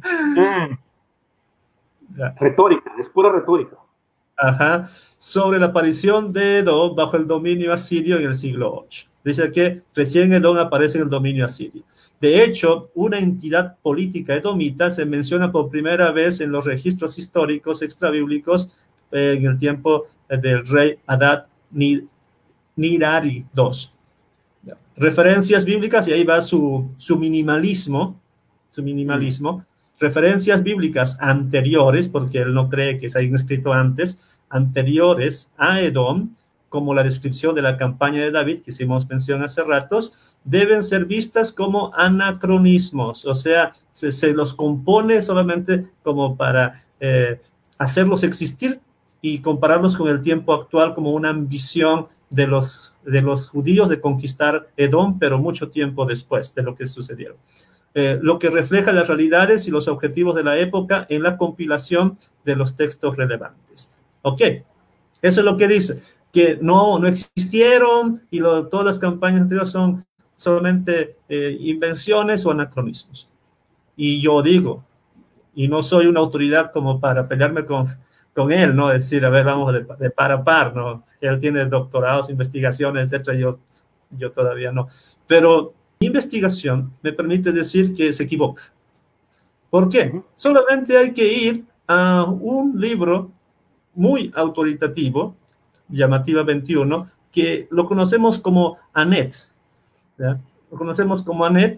Retórica, es pura retórica. Ajá, sobre la aparición de Edom bajo el dominio asirio en el siglo VIII. Dice que recién Edom aparece en el dominio asirio. De hecho, una entidad política edomita se menciona por primera vez en los registros históricos extrabíblicos en el tiempo del rey Hadad Nirari II. Referencias bíblicas, y ahí va su minimalismo, referencias bíblicas anteriores, porque él no cree que se hayan escrito anteriores a Edom, como la descripción de la campaña de David, que hicimos mención hace ratos, deben ser vistas como anacronismos, o sea, se los compone solamente como para hacerlos existir y compararlos con el tiempo actual como una ambición de los judíos de conquistar Edom, pero mucho tiempo después de lo que sucedieron. Lo que refleja las realidades y los objetivos de la época en la compilación de los textos relevantes. Ok, eso es lo que dice, que no existieron y todas las campañas anteriores son solamente invenciones o anacronismos. Y yo digo, y no soy una autoridad como para pelearme con él, ¿no? Es decir, a ver, vamos de par a par, ¿no? Él tiene doctorados, investigaciones, etcétera, yo todavía no. Pero mi investigación me permite decir que se equivoca. ¿Por qué? Solamente hay que ir a un libro muy autoritativo, Llamativa 21, que lo conocemos como Anet, ¿ya? Lo conocemos como Anet,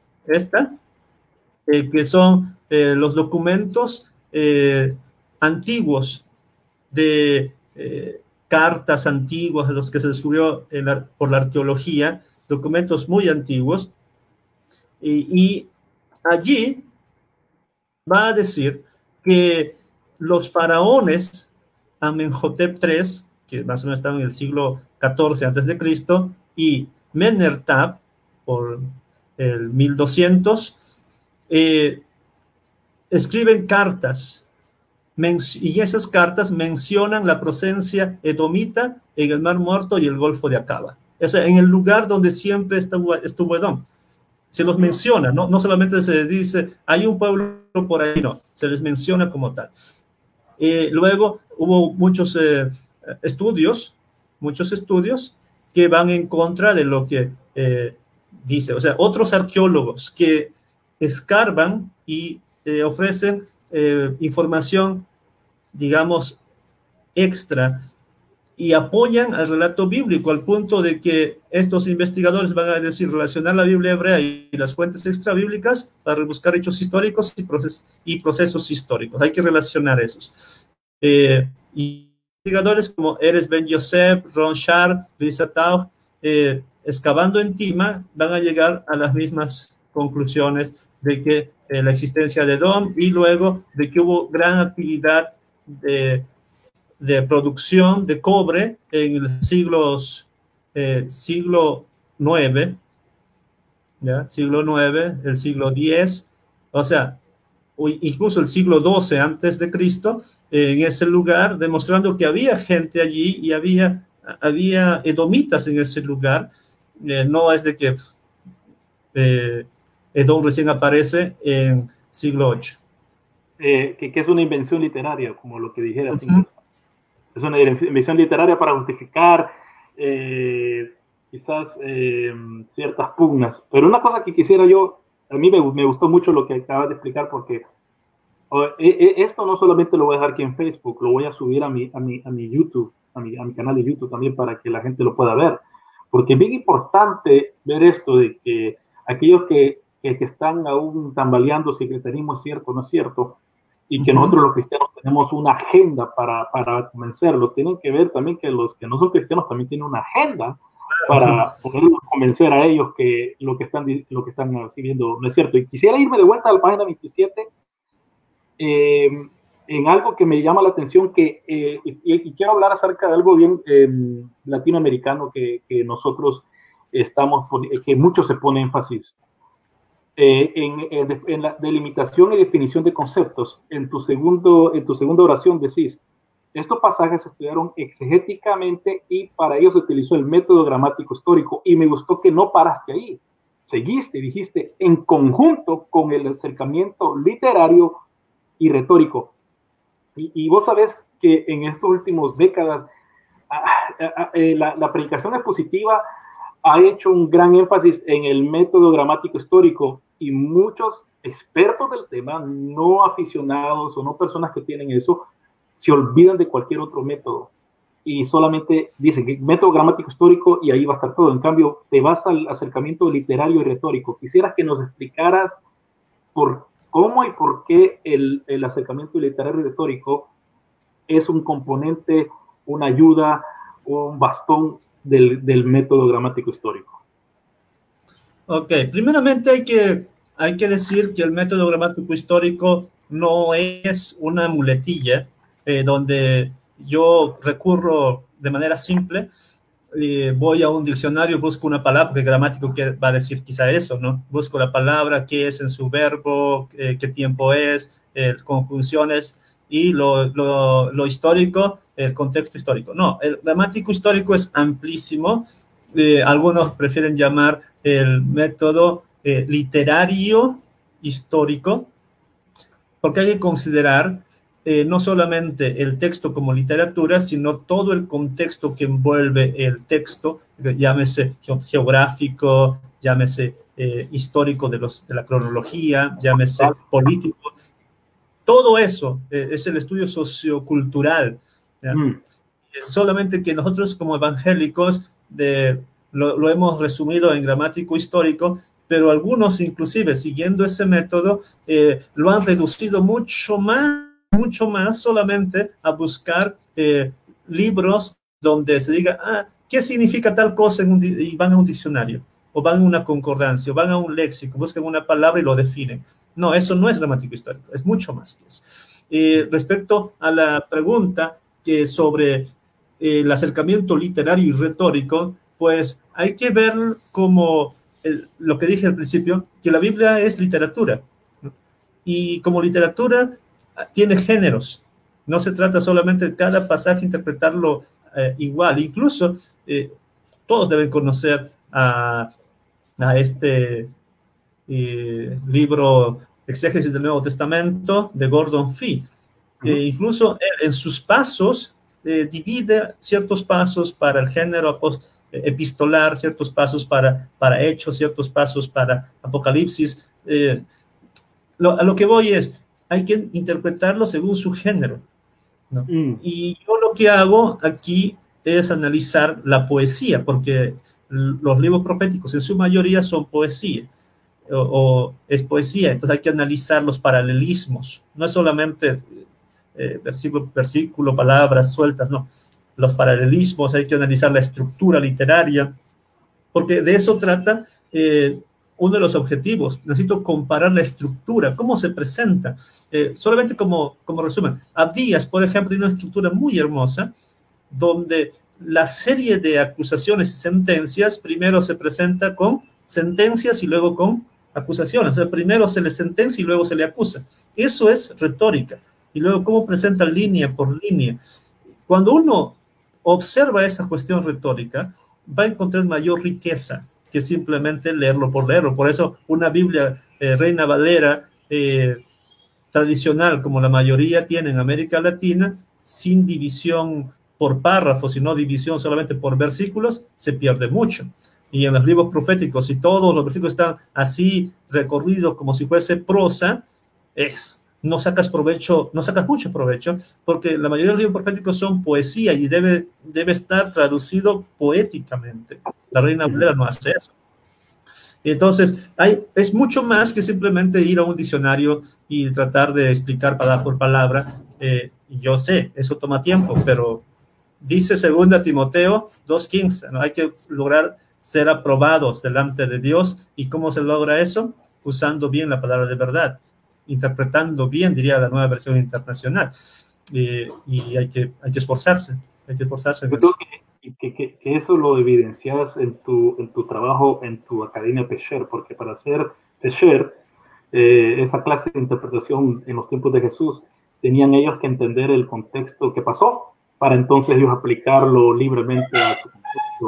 que son los documentos antiguos de cartas antiguas, los que se descubrió por la arqueología, documentos muy antiguos, y allí va a decir que los faraones Amenhotep III, que más o menos estaban en el siglo XIV a.C., y Menhertab, por el 1200, escriben cartas, y esas cartas mencionan la presencia edomita en el Mar Muerto y el Golfo de Acaba. O sea, en el lugar donde siempre estuvo Edom. Se los menciona, no solamente se dice, hay un pueblo por ahí, no, se les menciona como tal. Luego hubo muchos estudios que van en contra de lo que dice. O sea, otros arqueólogos que escarban y ofrecen información, digamos, extra y apoyan al relato bíblico al punto de que estos investigadores van a decir relacionar la Biblia hebrea y las fuentes extrabíblicas para rebuscar hechos históricos y procesos históricos. Hay que relacionar esos. Investigadores como Erez Ben Yosef, Ron Shar, Lisa Tau, excavando en Tima, van a llegar a las mismas conclusiones de que la existencia de Edom y luego de que hubo gran actividad de producción de cobre en el siglo IX, ¿ya? Siglo IX, el siglo X, o sea, incluso el siglo XII antes de Cristo, en ese lugar, demostrando que había gente allí y había edomitas en ese lugar. No es de que Edom recién aparece en siglo VIII. Que es una invención literaria, como lo que dijera. Es una invención literaria para justificar quizás ciertas pugnas. Pero una cosa que quisiera yo, a mí me gustó mucho lo que acabas de explicar, porque esto no solamente lo voy a dejar aquí en Facebook, lo voy a subir a mi YouTube, a mi canal de YouTube también, para que la gente lo pueda ver. Porque es bien importante ver esto de que aquellos que están aún tambaleando si el cristianismo es cierto o no es cierto, y que nosotros los cristianos tenemos una agenda para convencerlos. Tienen que ver también que los que no son cristianos también tienen una agenda para poder convencer a ellos que lo que están viendo no es cierto. Y quisiera irme de vuelta a la página 27 en algo que me llama la atención, y quiero hablar acerca de algo bien latinoamericano que nosotros que mucho se pone énfasis. En la delimitación y definición de conceptos, en tu segunda oración decís, estos pasajes se estudiaron exegéticamente y para ello se utilizó el método gramático histórico, y me gustó que no paraste ahí, seguiste y dijiste, en conjunto con el acercamiento literario y retórico. Y vos sabés que en estas últimas décadas la predicación expositiva ha hecho un gran énfasis en el método gramático histórico y muchos expertos del tema, no aficionados o no personas que tienen eso, se olvidan de cualquier otro método y solamente dicen que método gramático histórico y ahí va a estar todo. En cambio, te vas al acercamiento literario y retórico. Quisieras que nos explicaras cómo y por qué el acercamiento literario y retórico es un componente, una ayuda, un bastón del método gramático histórico. Ok, primeramente hay que decir que el método gramático histórico no es una muletilla donde yo recurro de manera simple, voy a un diccionario, busco una palabra, que gramático va a decir quizá eso, ¿no? Busco la palabra, qué es en su verbo, qué tiempo es, conjunciones y lo histórico, el contexto histórico. No, el gramático histórico es amplísimo. Algunos prefieren llamar el método literario histórico, porque hay que considerar no solamente el texto como literatura, sino todo el contexto que envuelve el texto, llámese geográfico, llámese histórico de la cronología, llámese político. Todo eso es el estudio sociocultural. Solamente que nosotros como evangélicos lo hemos resumido en gramático histórico, pero algunos inclusive siguiendo ese método lo han reducido mucho más solamente a buscar libros donde se diga, ¿qué significa tal cosa? Y van a un diccionario, o van a una concordancia, o van a un léxico, buscan una palabra y lo definen. No, eso no es gramático histórico, es mucho más que eso. Respecto a la pregunta sobre el acercamiento literario y retórico, pues hay que ver como lo que dije al principio, que la Biblia es literatura, ¿no? Y como literatura tiene géneros, no se trata solamente de cada pasaje interpretarlo igual, incluso todos deben conocer a este libro Exégesis del Nuevo Testamento de Gordon Fee. Incluso en sus pasos divide ciertos pasos para el género epistolar, ciertos pasos para Hechos, ciertos pasos para Apocalipsis. A lo que voy es, hay que interpretarlo según su género, ¿no? Y yo lo que hago aquí es analizar la poesía, porque los libros proféticos en su mayoría son poesía, o es poesía, entonces hay que analizar los paralelismos, no es solamente versículo, palabras sueltas, no, los paralelismos, hay que analizar la estructura literaria, porque de eso trata uno de los objetivos. Necesito comparar la estructura, cómo se presenta. Solamente como resumen, Abdías, por ejemplo, tiene una estructura muy hermosa, donde la serie de acusaciones y sentencias primero se presenta con sentencias y luego con acusaciones. O sea, primero se le sentencia y luego se le acusa. Eso es retórica. Y luego cómo presenta línea por línea. Cuando uno observa esa cuestión retórica, va a encontrar mayor riqueza que simplemente leerlo por leerlo. Por eso una Biblia Reina Valera tradicional, como la mayoría tiene en América Latina, sin división por párrafos, sino división solamente por versículos, se pierde mucho. Y en los libros proféticos, si todos los versículos están así recorridos como si fuese prosa, no sacas mucho provecho, porque la mayoría de los libros proféticos son poesía y debe estar traducido poéticamente. La Reina Valera no hace eso. Entonces, es mucho más que simplemente ir a un diccionario y tratar de explicar palabra por palabra. Yo sé, eso toma tiempo, pero dice 2 Timoteo 2:15, ¿no? Hay que lograr ser aprobados delante de Dios. ¿Y cómo se logra eso? Usando bien la palabra de verdad, interpretando bien, diría la Nueva Versión Internacional. Y hay que esforzarse. Hay que esforzarse. Yo creo que eso lo evidencias en tu trabajo en tu Academia Pesher, porque para hacer Pesher, esa clase de interpretación en los tiempos de Jesús, tenían ellos que entender el contexto que pasó, para entonces ellos aplicarlo libremente a su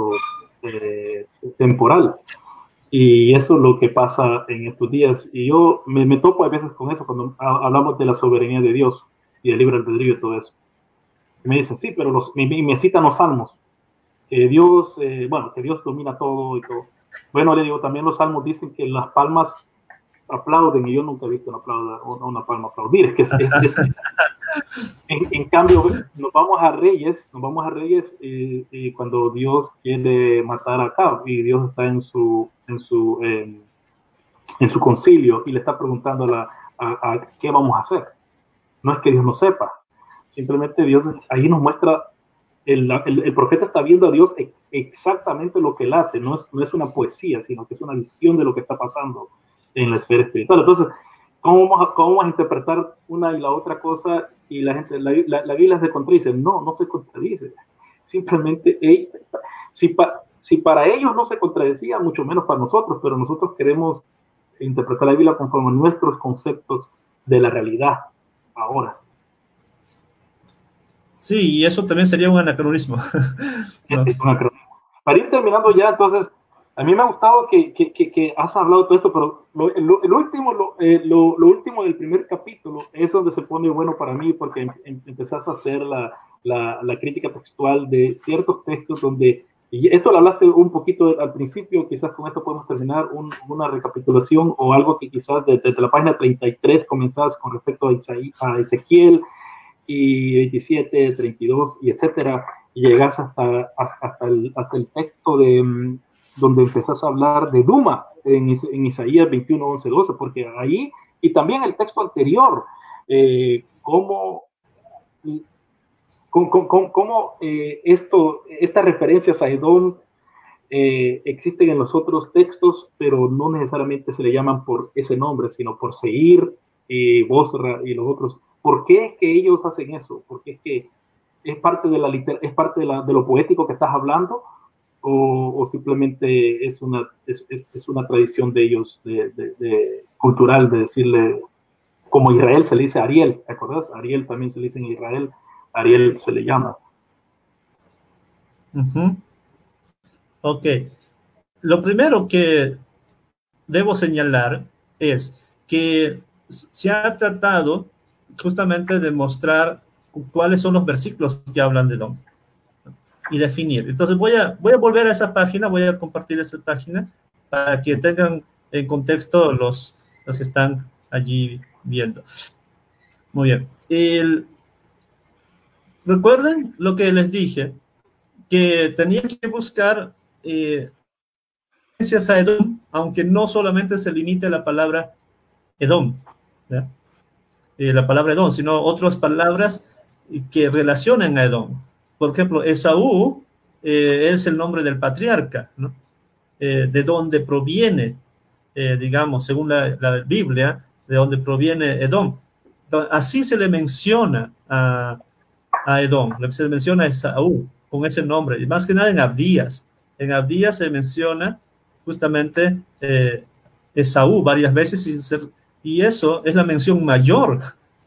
contexto temporal. Y eso es lo que pasa en estos días. Y yo me topo a veces con eso cuando hablamos de la soberanía de Dios y del libre albedrío y todo eso. Y me dicen, sí, pero me citan los salmos. que Dios, bueno, que Dios domina todo y todo. Bueno, le digo, también los salmos dicen que las palmas aplauden, y yo nunca he visto una palma aplaudir. Es que en cambio, nos vamos a Reyes cuando Dios quiere matar a Acab, y Dios está en su concilio y le está preguntando a qué vamos a hacer. No es que Dios no sepa, simplemente Dios ahí nos muestra, el profeta está viendo a Dios exactamente lo que él hace, no es una poesía, sino que es una visión de lo que está pasando en la esfera espiritual. Entonces, ¿cómo vamos a interpretar una y la otra cosa? Y la Biblia se contradice. No se contradice. Simplemente, si para ellos no se contradecía, mucho menos para nosotros, pero nosotros queremos interpretar la Biblia conforme a nuestros conceptos de la realidad ahora. Sí, y eso también sería un anacronismo. ¿No? Es un anacronismo. Para ir terminando ya, entonces, a mí me ha gustado que has hablado de todo esto, pero lo último del primer capítulo es donde se pone bueno para mí, porque empezás a hacer la crítica textual de ciertos textos donde, y esto lo hablaste un poquito al principio, quizás con esto podemos terminar una recapitulación o algo que quizás desde la página 33 comenzás con respecto a Ezequiel, y 27, 32, y etcétera, y llegas hasta el texto donde empezás a hablar de Duma en Isaías 21, 11, 12, porque ahí, y también el texto anterior, cómo estas referencias a Edom existen en los otros textos, pero no necesariamente se le llaman por ese nombre, sino por Seir, Bosra y los otros. ¿Por qué es que ellos hacen eso? ¿Porque es que es parte de lo poético que estás hablando? ¿O simplemente es una tradición de ellos, cultural, de decirle, como Israel se le dice Ariel, ¿te acuerdas? Ariel también se le dice en Israel, Ariel se le llama. Ok. Lo primero que debo señalar es que se ha tratado justamente de mostrar cuáles son los versículos que hablan de Edom y definir. Entonces voy a volver a esa página, voy a compartir esa página para que tengan en contexto los que están allí viendo. Muy bien. Recuerden lo que les dije, que tenía que buscar referencias a Edom, aunque no solamente se limite a la palabra Edom, la palabra Edom, sino otras palabras que relacionen a Edom. Por ejemplo, Esaú es el nombre del patriarca, ¿no? De donde proviene, digamos, según la Biblia, de donde proviene Edom. Así se le menciona a Edom, lo que se le menciona a Esaú, con ese nombre, y más que nada en Abdías. En Abdías se menciona justamente Esaú varias veces, y eso es la mención mayor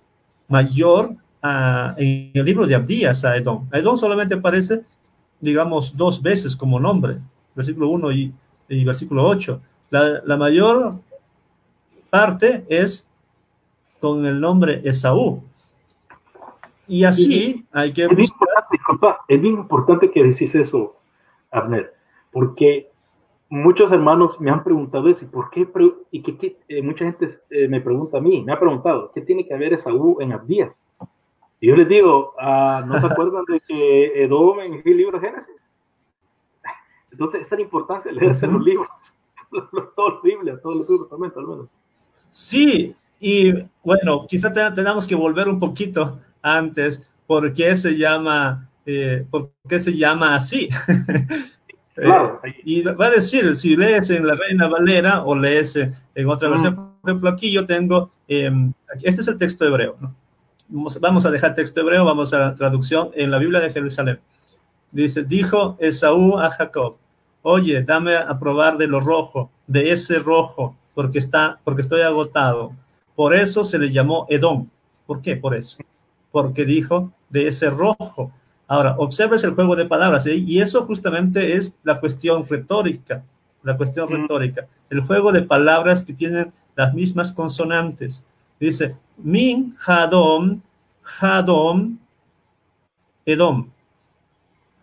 en el libro de Abdías a Edom. A Edom solamente aparece, digamos, 2 veces como nombre, versículo 1 y versículo 8. La mayor parte es con el nombre Esaú. Y así hay que buscar. Es bien importante que decís eso, Abner, porque muchos hermanos me han preguntado eso, ¿por qué? Mucha gente me pregunta a mí, me ha preguntado, ¿qué tiene que ver Esaú en Abdías? Y yo les digo, ¿no se acuerdan de que Edom en el libro de Génesis? Entonces, esa es la importancia de leerse los libros, toda la Biblia, todos los libros también, al menos. Sí, y bueno, quizá tengamos que volver un poquito antes, ¿por qué se llama así? Claro. Y va a decir, si lees en la Reina Valera o lees en otra versión, por ejemplo, aquí yo tengo, este es el texto hebreo, ¿no? Vamos a dejar texto hebreo, vamos a la traducción en la Biblia de Jerusalén. Dice, dijo Esaú a Jacob, oye, dame a probar de lo rojo, de ese rojo, porque estoy agotado. Por eso se le llamó Edom. ¿Por qué? Por eso. Porque dijo, de ese rojo. Ahora, observes el juego de palabras, ¿eh? Y eso justamente es la cuestión retórica. La cuestión retórica. El juego de palabras que tienen las mismas consonantes. Dice, min, hadom, Edom.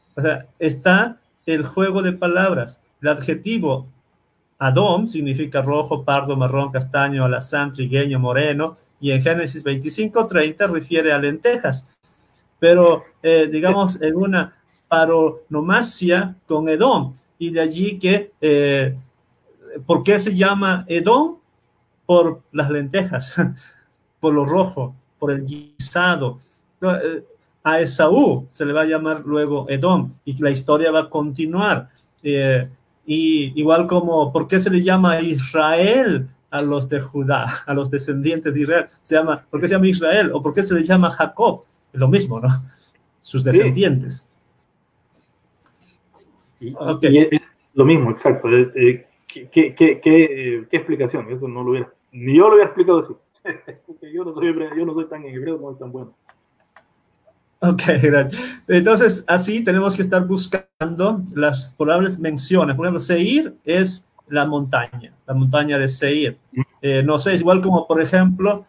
O sea, está el juego de palabras. El adjetivo Adón significa rojo, pardo, marrón, castaño, alazán, trigueño, moreno, y en Génesis 25:30 refiere a lentejas. Pero, digamos, en una paronomasia con Edom, y de allí que, ¿por qué se llama Edom? Por las lentejas, por lo rojo, por el guisado. A Esaú se le va a llamar luego Edom, y la historia va a continuar. Y igual como, ¿por qué se le llama Israel a los de Judá, a los descendientes de Israel? ¿Por qué se llama Israel? ¿O por qué se le llama Jacob? Es lo mismo, ¿no? Sus descendientes. Sí. Okay. Y es lo mismo, exacto. ¿Qué explicación? Eso no lo hubiera, ni yo lo hubiera explicado así. Porque yo no soy tan hebreo, no soy tan bueno. Ok, gracias. Entonces, así tenemos que estar buscando las probables menciones. Por ejemplo, Seir es la montaña de Seir. No sé, es igual como, por ejemplo,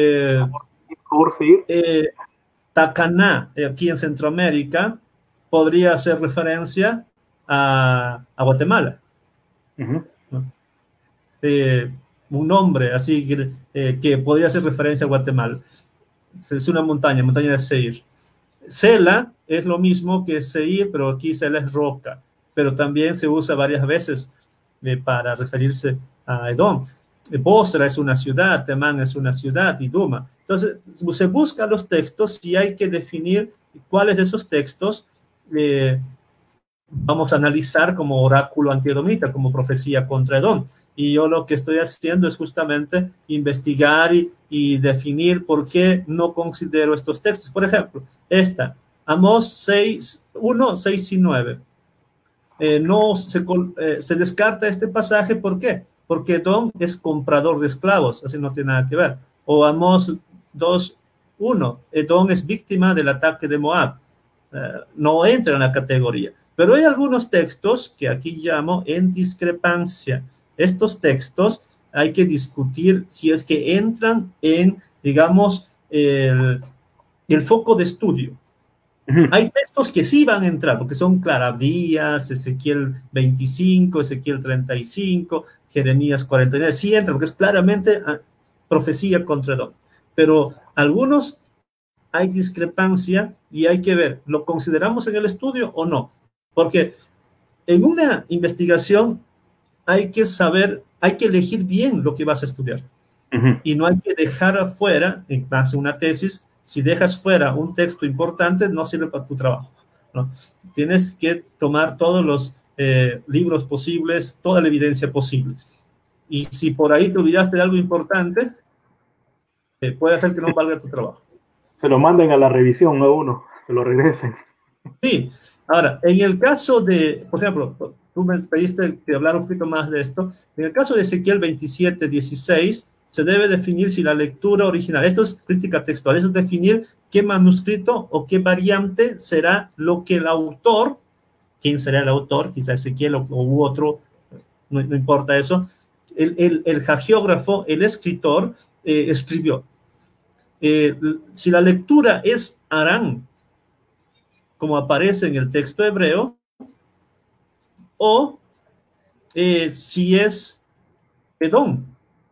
Tacaná, aquí en Centroamérica, podría hacer referencia a Guatemala. ¿No? Un nombre así que podría hacer referencia a Guatemala. Es una montaña de Seir. Sela es lo mismo que Seir, pero aquí Sela es roca, pero también se usa varias veces para referirse a Edom. Bosra es una ciudad, Temán es una ciudad, y Duma. Entonces, se buscan los textos y hay que definir cuáles de esos textos vamos a analizar como oráculo antiedomita, como profecía contra Edom. Y yo lo que estoy haciendo es justamente investigar y definir por qué no considero estos textos. Por ejemplo, Amós 6, 1, 6 y 9. Se descarta este pasaje, ¿por qué? Porque Edom es comprador de esclavos, así no tiene nada que ver. O Amós 2, 1, Edom es víctima del ataque de Moab. No entra en la categoría. Pero hay algunos textos que aquí llamo en discrepancia. Estos textos hay que discutir si es que entran en, digamos, el foco de estudio. Hay textos que sí van a entrar, porque son Clarabdías, Ezequiel 25, Ezequiel 35, Jeremías 49, sí entran, porque es claramente profecía contra Edom. Pero algunos hay discrepancia y hay que ver, ¿lo consideramos en el estudio o no? Porque en una investigación hay que saber, hay que elegir bien lo que vas a estudiar. Y no hay que dejar afuera, en base a una tesis, si dejas fuera un texto importante, no sirve para tu trabajo, ¿no? Tienes que tomar todos los libros posibles, toda la evidencia posible. Y si por ahí te olvidaste de algo importante, puede hacer que no valga tu trabajo. Se lo manden a la revisión a uno, se lo regresen. Sí. Ahora, en el caso de, por ejemplo, tú me pediste que hablar un poquito más de esto. En el caso de Ezequiel 27, 16, se debe definir si la lectura original, esto es crítica textual, eso es definir qué manuscrito o qué variante será lo que el autor, quién será el autor, quizá Ezequiel u otro, no importa eso, el hagiógrafo, el escritor, escribió. Si la lectura es Aram, como aparece en el texto hebreo, o si es Edom.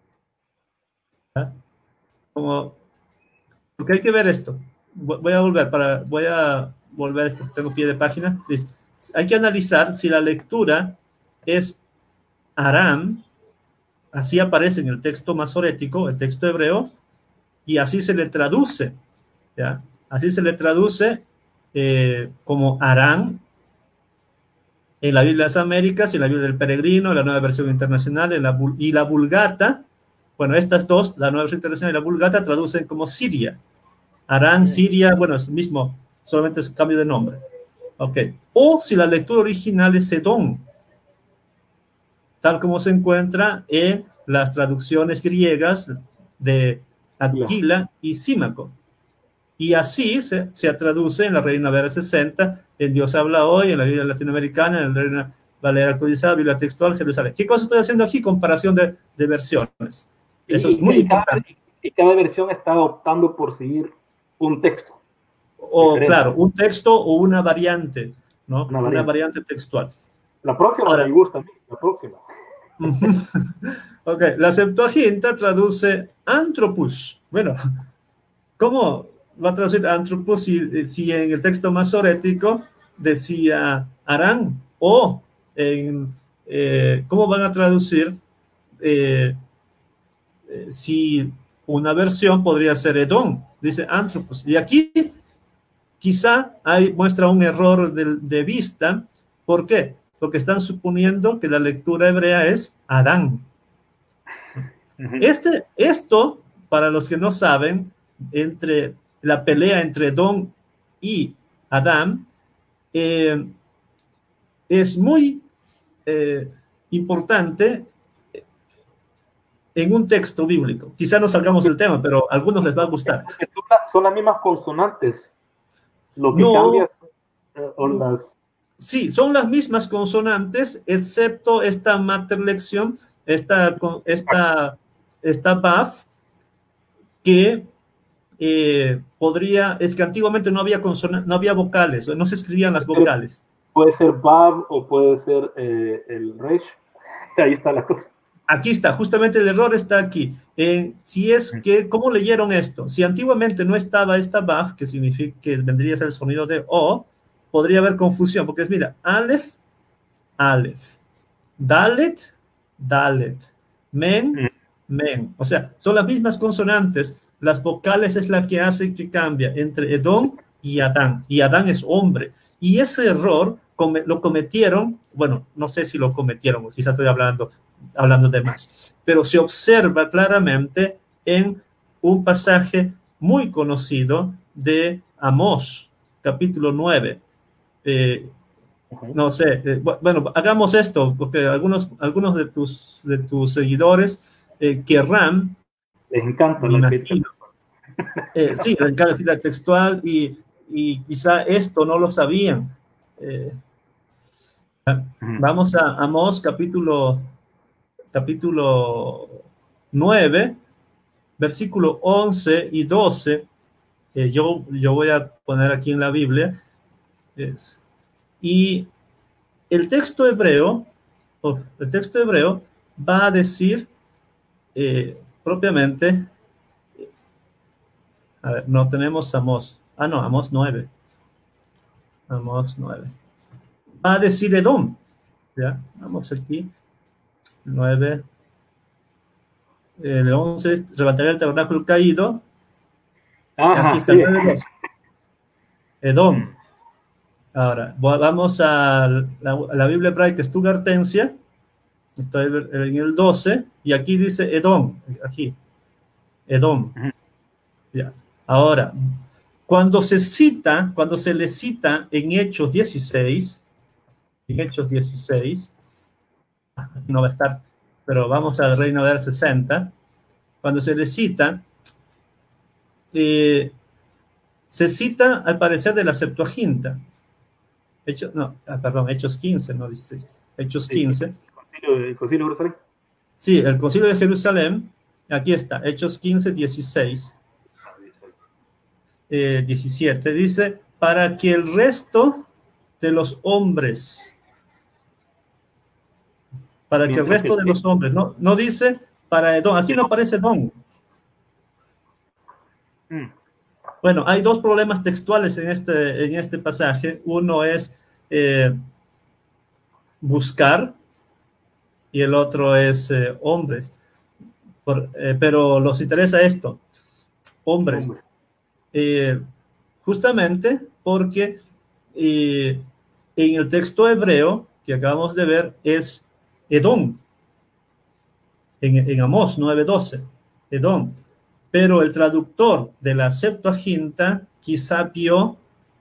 Porque hay que ver esto. Voy a volver, tengo pie de página. Hay que analizar si la lectura es Aram, así aparece en el texto masorético, el texto hebreo, y así se le traduce, ¿ya? Así se le traduce como Aram en la Biblia de las Américas, en la Biblia del Peregrino, en la Nueva Versión Internacional, y la Vulgata. Bueno, estas dos, la Nueva Versión Internacional y la Vulgata, traducen como Siria. Aram, Siria, bueno, es el mismo, solamente es cambio de nombre. Ok. O si la lectura original es Edom, tal como se encuentra en las traducciones griegas de Aquila y Símaco. Y así se traduce en la Reina Valera 60, en Dios habla hoy, en la Biblia latinoamericana, en la Reina Valera actualizada, Biblia textual, Jerusalén. ¿Qué cosa estoy haciendo aquí? Comparación de versiones. Eso es muy importante. Y cada versión está optando por seguir un texto. O, claro, un texto o una variante. ¿no? Una variante textual. La próxima ahora, me gusta a mí, la próxima. Ok, la Septuaginta traduce anthropos. Bueno, ¿cómo va a traducir anthropos si en el texto masorético decía Arán? O ¿cómo van a traducir si una versión podría ser Edom? Dice anthropos. Y aquí quizá muestra un error de vista. ¿Por qué? Porque están suponiendo que la lectura hebrea es Adán. Esto, para los que no saben, entre la pelea entre Edom y Adán, es muy importante en un texto bíblico. Quizá no salgamos del tema, pero a algunos les va a gustar. Son las mismas consonantes. Lo que cambia son las... Sí, son las mismas consonantes, excepto esta materlección, esta Baf, que es que antiguamente no había vocales, no se escribían las vocales. Puede ser Bab o puede ser el Resh. Ahí está la cosa. Aquí está, justamente el error está aquí. Si es que, ¿cómo leyeron esto? Si antiguamente no estaba esta Baf, que significa que vendría a ser el sonido de O, podría haber confusión, porque es, mira, Aleph, Aleph, Dalet, Dalet, Men, Men. O sea, son las mismas consonantes. Las vocales es la que hace que cambia entre Edom y Adán. Y Adán es hombre. Y ese error lo cometieron, bueno, no sé si lo cometieron, quizás estoy hablando de más, pero se observa claramente en un pasaje muy conocido de Amós, capítulo 9. No sé, bueno, hagamos esto, porque algunos de tus seguidores querrán. Les encanta la escritura. Sí, les encanta la escritura textual y quizá esto no lo sabían. Vamos a Amós, capítulo 9, versículo 11 y 12. Yo voy a poner aquí en la Biblia. Y el texto hebreo va a decir propiamente, a ver, no tenemos Amós. No, Amós 9. Amós 9. Va a decir Edom. ¿Ya? Vamos aquí. 9. El 11, levantaré el tabernáculo caído. Ajá, aquí está el 9, Edom. Ahora, vamos a la Biblia hebraica Stuttgartensia. Estoy en el 12, y aquí dice Edom. Aquí. Edom. Ya. Ahora, cuando se le cita en Hechos 16, no va a estar, pero vamos al Reino del 60, cuando se le cita, se cita al parecer de la Septuaginta. Hechos 15, no 16. Hechos 15. ¿El Concilio de Jerusalén? Sí, el Concilio de Jerusalén. Aquí está, Hechos 15, 16. 17. Dice, para que el resto de los hombres, no dice para Edom. Aquí no aparece Edom. Bueno, hay dos problemas textuales en este pasaje. Uno es buscar y el otro es hombres. Pero los interesa esto, hombres. Justamente porque en el texto hebreo que acabamos de ver es Edom. En Amós 9:12, Edom. Pero el traductor de la Septuaginta quizá vio,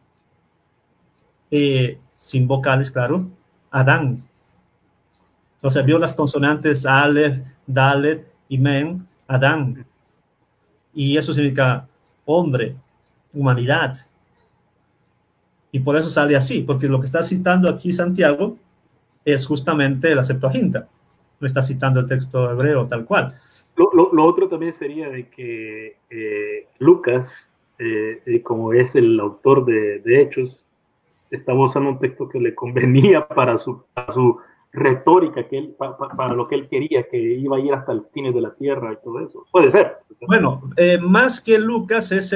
sin vocales, claro, Adán. O sea, vio las consonantes Aleph, Dalet y Men, Adán. Y eso significa hombre, humanidad. Y por eso sale así, porque lo que está citando aquí Santiago es justamente la Septuaginta. No está citando el texto hebreo tal cual. Lo otro también sería de que Lucas, como es el autor de Hechos, estaba usando un texto que le convenía para su retórica, que él, para lo que él quería, que iba a ir hasta el fines de la tierra y todo eso. Puede ser. Bueno, más que Lucas es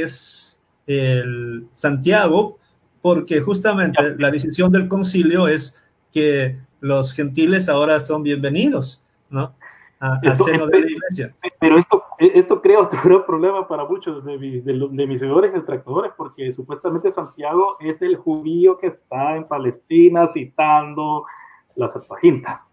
el Santiago, porque justamente la decisión del concilio es que los gentiles ahora son bienvenidos, ¿no? Al seno de la iglesia. Pero esto crea otro problema para muchos de mis seguidores detractores, porque supuestamente Santiago es el judío que está en Palestina citando la Septuaginta.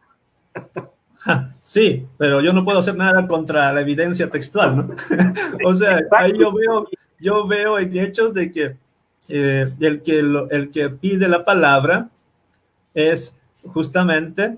Sí, pero yo no puedo hacer nada contra la evidencia textual, ¿no? O sea, exacto. Ahí yo veo en hechos de que el que pide la palabra es justamente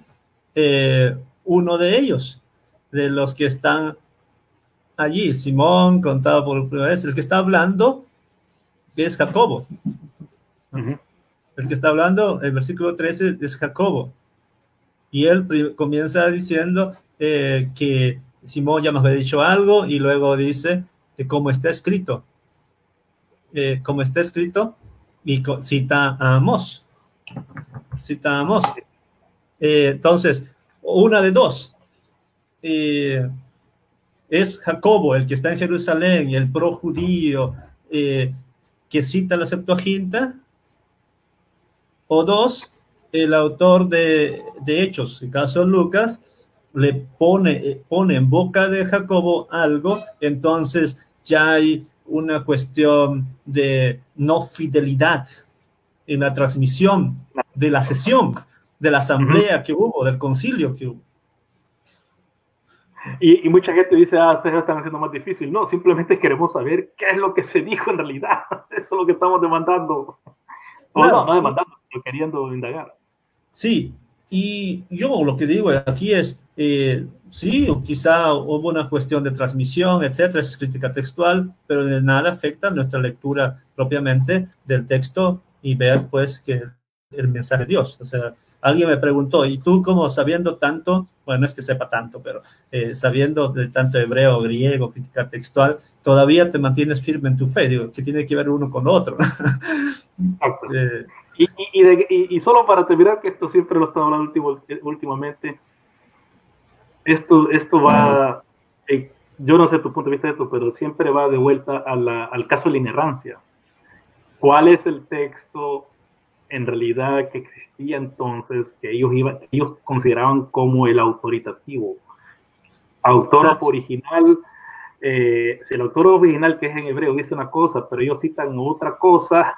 uno de ellos, de los que están allí. Simón, contado por primera vez, el que está hablando es Jacobo. Uh-huh. El que está hablando, el versículo 13 es Jacobo. Y él comienza diciendo que Simón ya nos había dicho algo, y luego dice que como está escrito, y cita a Amós. Cita a Amós. Entonces, una de dos. Es Jacobo, el que está en Jerusalén, el pro-judío, que cita la Septuaginta, o dos, el autor de Hechos, en caso de Lucas, le pone en boca de Jacobo algo, entonces ya hay una cuestión de no fidelidad en la transmisión de la sesión, de la asamblea que hubo, del concilio que hubo. Y mucha gente dice, ustedes están haciendo más difícil. No, simplemente queremos saber qué es lo que se dijo en realidad. Eso es lo que estamos demandando. No demandando, sino queriendo indagar. Sí, y yo lo que digo aquí es, sí, quizá hubo una cuestión de transmisión, etcétera, es crítica textual, pero de nada afecta nuestra lectura propiamente del texto y ver, pues, que el mensaje de Dios. O sea, alguien me preguntó, ¿y tú como sabiendo tanto, bueno, no es que sepa tanto, pero sabiendo de tanto hebreo, griego, crítica textual, todavía te mantienes firme en tu fe? Digo, ¿qué tiene que ver uno con lo otro? Y solo para terminar, que esto siempre lo estamos hablando últimamente, esto va, yo no sé tu punto de vista de esto, pero siempre va de vuelta al caso de la inerrancia. ¿Cuál es el texto en realidad que existía entonces que ellos consideraban como el autoritativo? Autor original, si el autor original, que es en hebreo, dice una cosa, pero ellos citan otra cosa,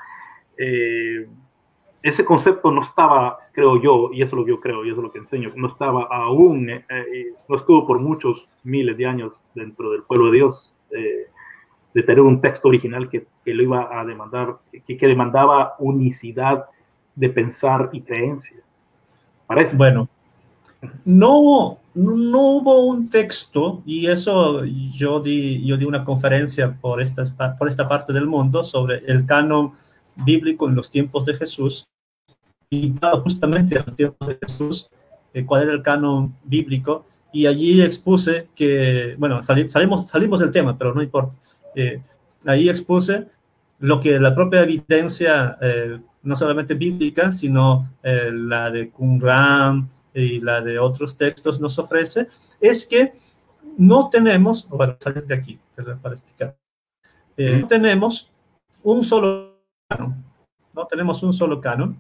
ese concepto no estaba, creo yo, y eso es lo que yo creo, y eso es lo que enseño, no estaba aún, no estuvo por muchos miles de años dentro del pueblo de Dios, de tener un texto original que lo iba a demandar, que demandaba unicidad de pensar y creencia. ¿Parece? Bueno, no hubo un texto, y eso yo di una conferencia por esta parte del mundo sobre el canon bíblico en los tiempos de Jesús, y justamente en los tiempos de Jesús, cuál era el canon bíblico, y allí expuse que, bueno, salimos del tema, pero no importa. Ahí expuse lo que la propia evidencia, no solamente bíblica, sino la de Qumran y la de otros textos nos ofrece, es que no tenemos, bueno, salir de aquí para explicar, no tenemos un solo canon, no tenemos un solo canon.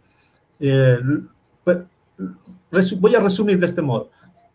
Voy a resumir de este modo.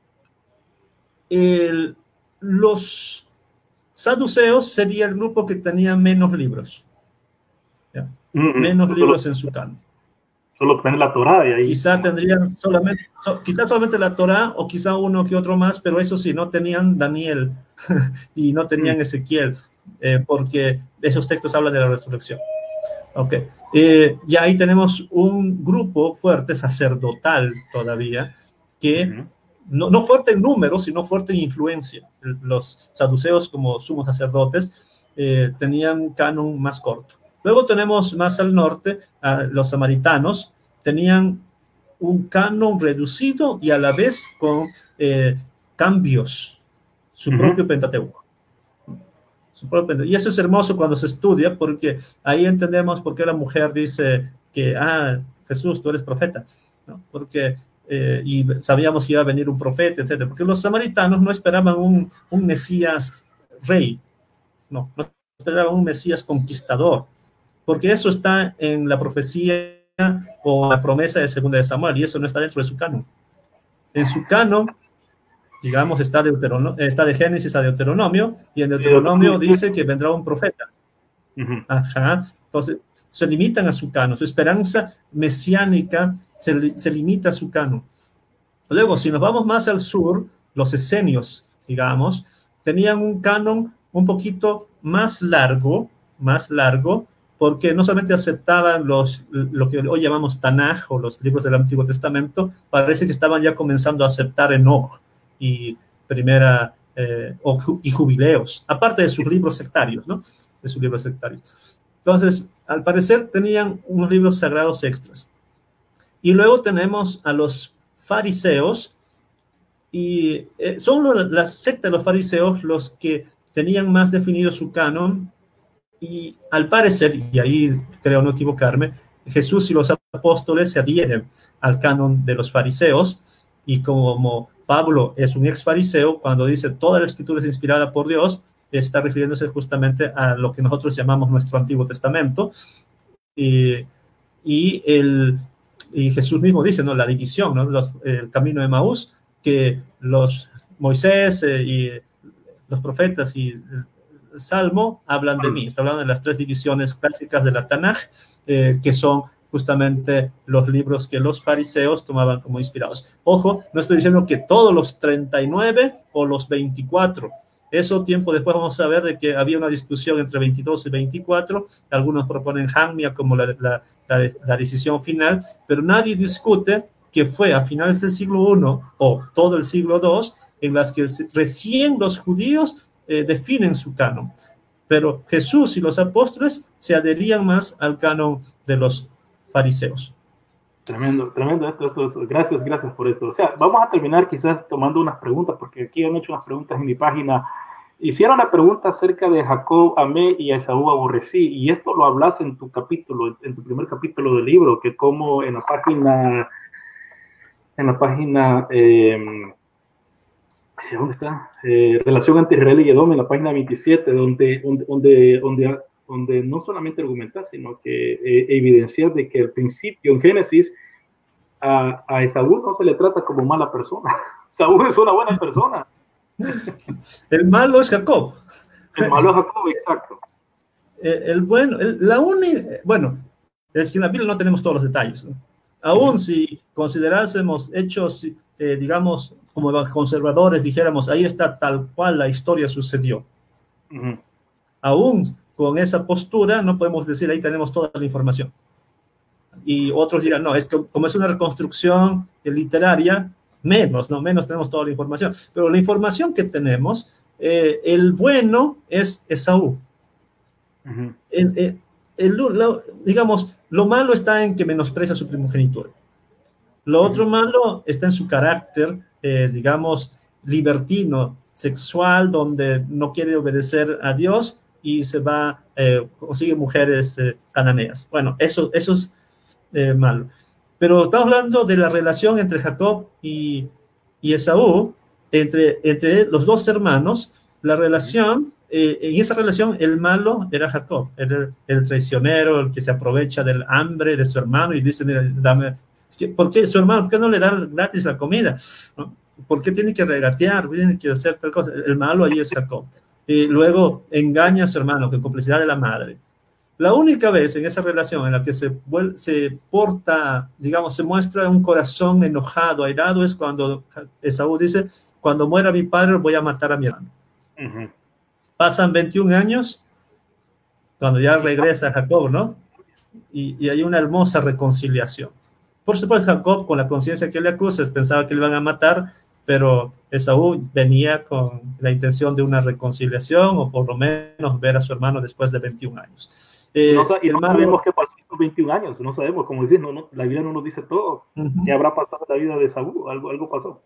Los saduceos sería el grupo que tenía menos libros, menos libros en su canon. Solo tener la Torá y ahí. Quizá tendrían solamente la Torá, o quizá uno que otro más, pero eso sí, no tenían Daniel y no tenían Ezequiel, porque esos textos hablan de la resurrección. Okay. Y ahí tenemos un grupo fuerte, sacerdotal todavía, que no fuerte en número, sino fuerte en influencia. Los saduceos, como sumos sacerdotes, tenían un canon más corto. Luego tenemos más al norte, los samaritanos tenían un canon reducido y a la vez con cambios, su propio Pentateuco. Y eso es hermoso cuando se estudia, porque ahí entendemos por qué la mujer dice, que, Jesús, tú eres profeta, ¿no? Porque, y sabíamos que iba a venir un profeta, etcétera, porque los samaritanos no esperaban un Mesías rey, no esperaban un Mesías conquistador, porque eso está en la profecía o la promesa de Segunda de Samuel, y eso no está dentro de su canon. En su canon, digamos, está de Génesis a Deuteronomio, y en Deuteronomio dice que vendrá un profeta. Ajá. Entonces, se limitan a su canon. Su esperanza mesiánica se limita a su canon. Luego, si nos vamos más al sur, los esenios, digamos, tenían un canon un poquito más largo, porque no solamente aceptaban lo que hoy llamamos Tanaj o los libros del Antiguo Testamento, parece que estaban ya comenzando a aceptar Enoch y y Jubileos, aparte de sus libros sectarios, ¿no? De sus libros sectarios. Entonces, al parecer tenían unos libros sagrados extras. Y luego tenemos a los fariseos, y son la secta de los fariseos los que tenían más definido su canon, y al parecer, y ahí creo no equivocarme, Jesús y los apóstoles se adhieren al canon de los fariseos, y como Pablo es un ex fariseo, cuando dice toda la escritura es inspirada por Dios, está refiriéndose justamente a lo que nosotros llamamos nuestro Antiguo Testamento, y Jesús mismo dice, ¿no? La división, ¿no? El camino de Maús, que los Moisés y los profetas y el Salmo hablan de mí. Está hablando de las tres divisiones clásicas de la Tanaj, que son justamente los libros que los fariseos tomaban como inspirados. Ojo, no estoy diciendo que todos los 39 o los 24. Eso tiempo después vamos a ver de que había una discusión entre 22 y 24. Algunos proponen Jamnia como la decisión final, pero nadie discute que fue a finales del siglo I o todo el siglo II en las que recién los judíos definen su canon. Pero Jesús y los apóstoles se adherían más al canon de los fariseos. Tremendo, tremendo esto. Gracias por esto. O sea, vamos a terminar quizás tomando unas preguntas, porque aquí han hecho unas preguntas en mi página. Hicieron una pregunta acerca de Jacob amé y a Esaú aborrecí, y esto lo hablas en tu capítulo, en tu primer capítulo del libro, que como en la página ¿dónde está? Relación entre Israel y Edom, en la página 27, donde no solamente argumentas, sino que evidencias de que al principio, en Génesis, a Esaú no se le trata como mala persona. Esaú es una buena persona. El malo es Jacob. El malo es Jacob, exacto. Bueno, es que en la Biblia no tenemos todos los detalles, ¿no? Aún si considerásemos hechos, digamos, como conservadores, dijéramos, ahí está tal cual la historia sucedió. Aún con esa postura no podemos decir, ahí tenemos toda la información. Y otros dirán, no, es que como es una reconstrucción literaria, menos tenemos toda la información. Pero la información que tenemos, el bueno es Esaú. Digamos, lo malo está en que menosprecia su primogenitura. Lo otro malo está en su carácter, digamos, libertino, sexual, donde no quiere obedecer a Dios y se va, consigue mujeres cananeas. Bueno, eso es malo. Pero estamos hablando de la relación entre Jacob y Esaú, entre los dos hermanos. La relación, en esa relación, el malo era Jacob, era el traicionero, el que se aprovecha del hambre de su hermano y dice, mira, dame. ¿Por qué su hermano? ¿Por qué no le da gratis la comida? ¿No? ¿Por qué tiene que regatear? Tiene que hacer tal cosa. El malo ahí es Jacob. Y luego engaña a su hermano con complicidad de la madre. La única vez en esa relación en la que se porta, digamos, se muestra un corazón enojado, airado, es cuando Esaú dice, cuando muera mi padre voy a matar a mi hermano. Pasan 21 años, cuando ya regresa Jacob, ¿no? Y hay una hermosa reconciliación. Por supuesto, Jacob, con la conciencia que le acusa, pensaba que le iban a matar, pero Esaú venía con la intención de una reconciliación, o por lo menos ver a su hermano después de 21 años. No sabemos qué pasó en 21 años, no sabemos, como decir, la Biblia no nos dice todo. ¿Qué habrá pasado en la vida de Esaú? Algo pasó.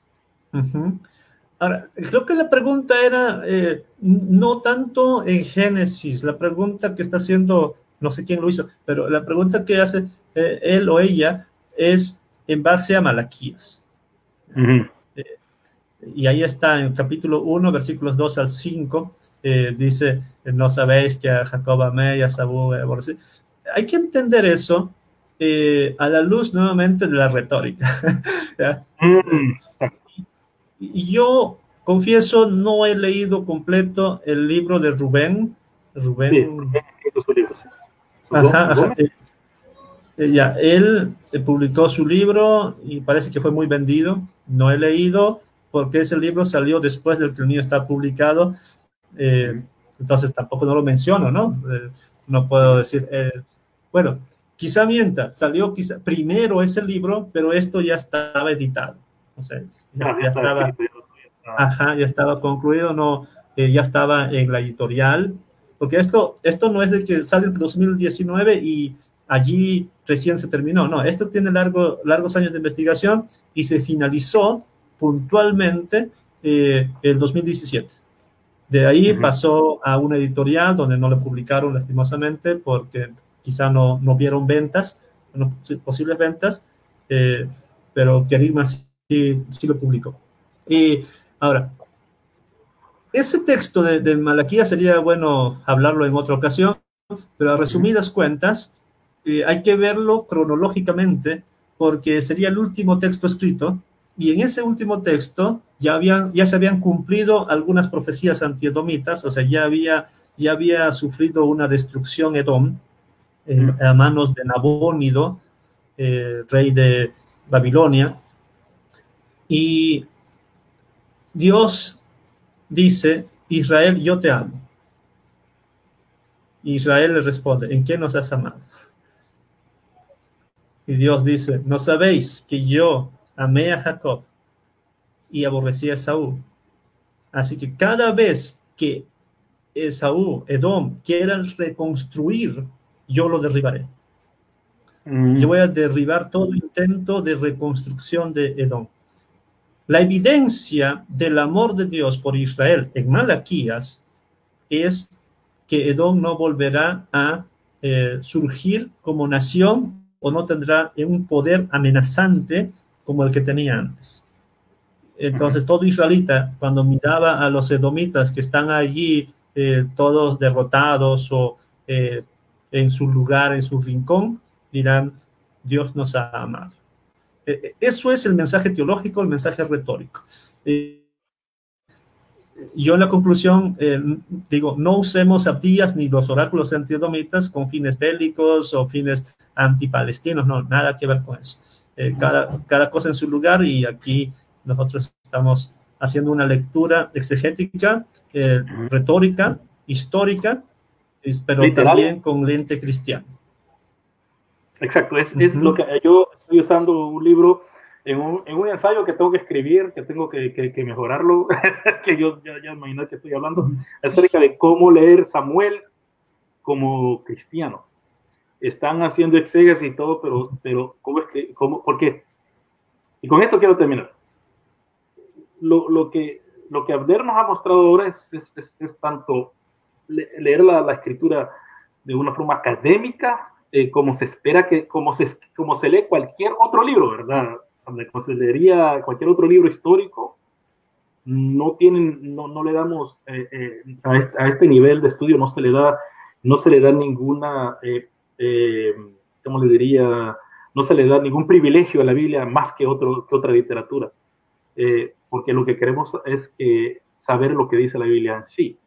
Ahora, creo que la pregunta era no tanto en Génesis, la pregunta que está haciendo no sé quién lo hizo, pero la pregunta que hace él o ella es en base a Malaquías. Y ahí está en capítulo 1, versículos 2 al 5, dice, no sabéis que a Jacob amé y a Esaú aborrecí. Hay que entender eso a la luz nuevamente de la retórica. Y yo confieso, no he leído completo el libro de Rubén. Sí, su libro, sí. Ajá, ajá. Ya, él publicó su libro y parece que fue muy vendido. No he leído porque ese libro salió después del que el mío está publicado. Entonces tampoco no lo menciono, ¿no? No puedo decir, bueno, quizá mienta, salió quizá primero ese libro, pero esto ya estaba editado. O sea, ya estaba, ajá, ya estaba concluido, no, ya estaba en la editorial, porque esto no es de que sale en 2019 y allí recién se terminó, no, esto tiene largos años de investigación y se finalizó puntualmente el 2017. De ahí pasó a una editorial donde no lo publicaron lastimosamente porque quizá no vieron ventas, posibles ventas, pero Kerigma sí lo publicó. Y ahora, ese texto de Malaquías sería bueno hablarlo en otra ocasión, pero a resumidas cuentas, hay que verlo cronológicamente porque sería el último texto escrito y en ese último texto ya se habían cumplido algunas profecías antiedomitas, o sea, ya había sufrido una destrucción Edom a manos de Nabónido, rey de Babilonia, y Dios dice, Israel, yo te amo. Y Israel le responde, ¿en qué nos has amado? Y Dios dice, ¿no sabéis que yo amé a Jacob y aborrecí a Esaú? Así que cada vez que Esaú, Edom, quieran reconstruir, yo lo derribaré. Yo voy a derribar todo intento de reconstrucción de Edom. La evidencia del amor de Dios por Israel en Malaquías es que Edom no volverá a surgir como nación o no tendrá un poder amenazante como el que tenía antes. Entonces, todo israelita, cuando miraba a los edomitas que están allí todos derrotados o en su lugar, en su rincón, dirán, Dios nos ha amado. Eso es el mensaje teológico, el mensaje retórico. Yo en la conclusión digo, no usemos Abdías ni los oráculos antiedomitas con fines bélicos o fines antipalestinos, no, nada que ver con eso. Cada cosa en su lugar y aquí nosotros estamos haciendo una lectura exegética, retórica, histórica, pero literal, también con lente cristiano. Exacto, es lo que yo estoy usando un libro en un ensayo que tengo que escribir, que tengo que mejorarlo, que yo ya imagino que estoy hablando, acerca de cómo leer Samuel como cristiano. Están haciendo exégesis y todo, pero ¿cómo es que, por qué? Y con esto quiero terminar. Lo que Abner nos ha mostrado ahora es tanto leer la escritura de una forma académica, como se espera como se lee cualquier otro libro, ¿verdad? Como se leería cualquier otro libro histórico, no le damos a este nivel de estudio, no se le da ninguna, ¿cómo le diría? No se le da ningún privilegio a la Biblia más que otra literatura, porque lo que queremos es saber lo que dice la Biblia en sí.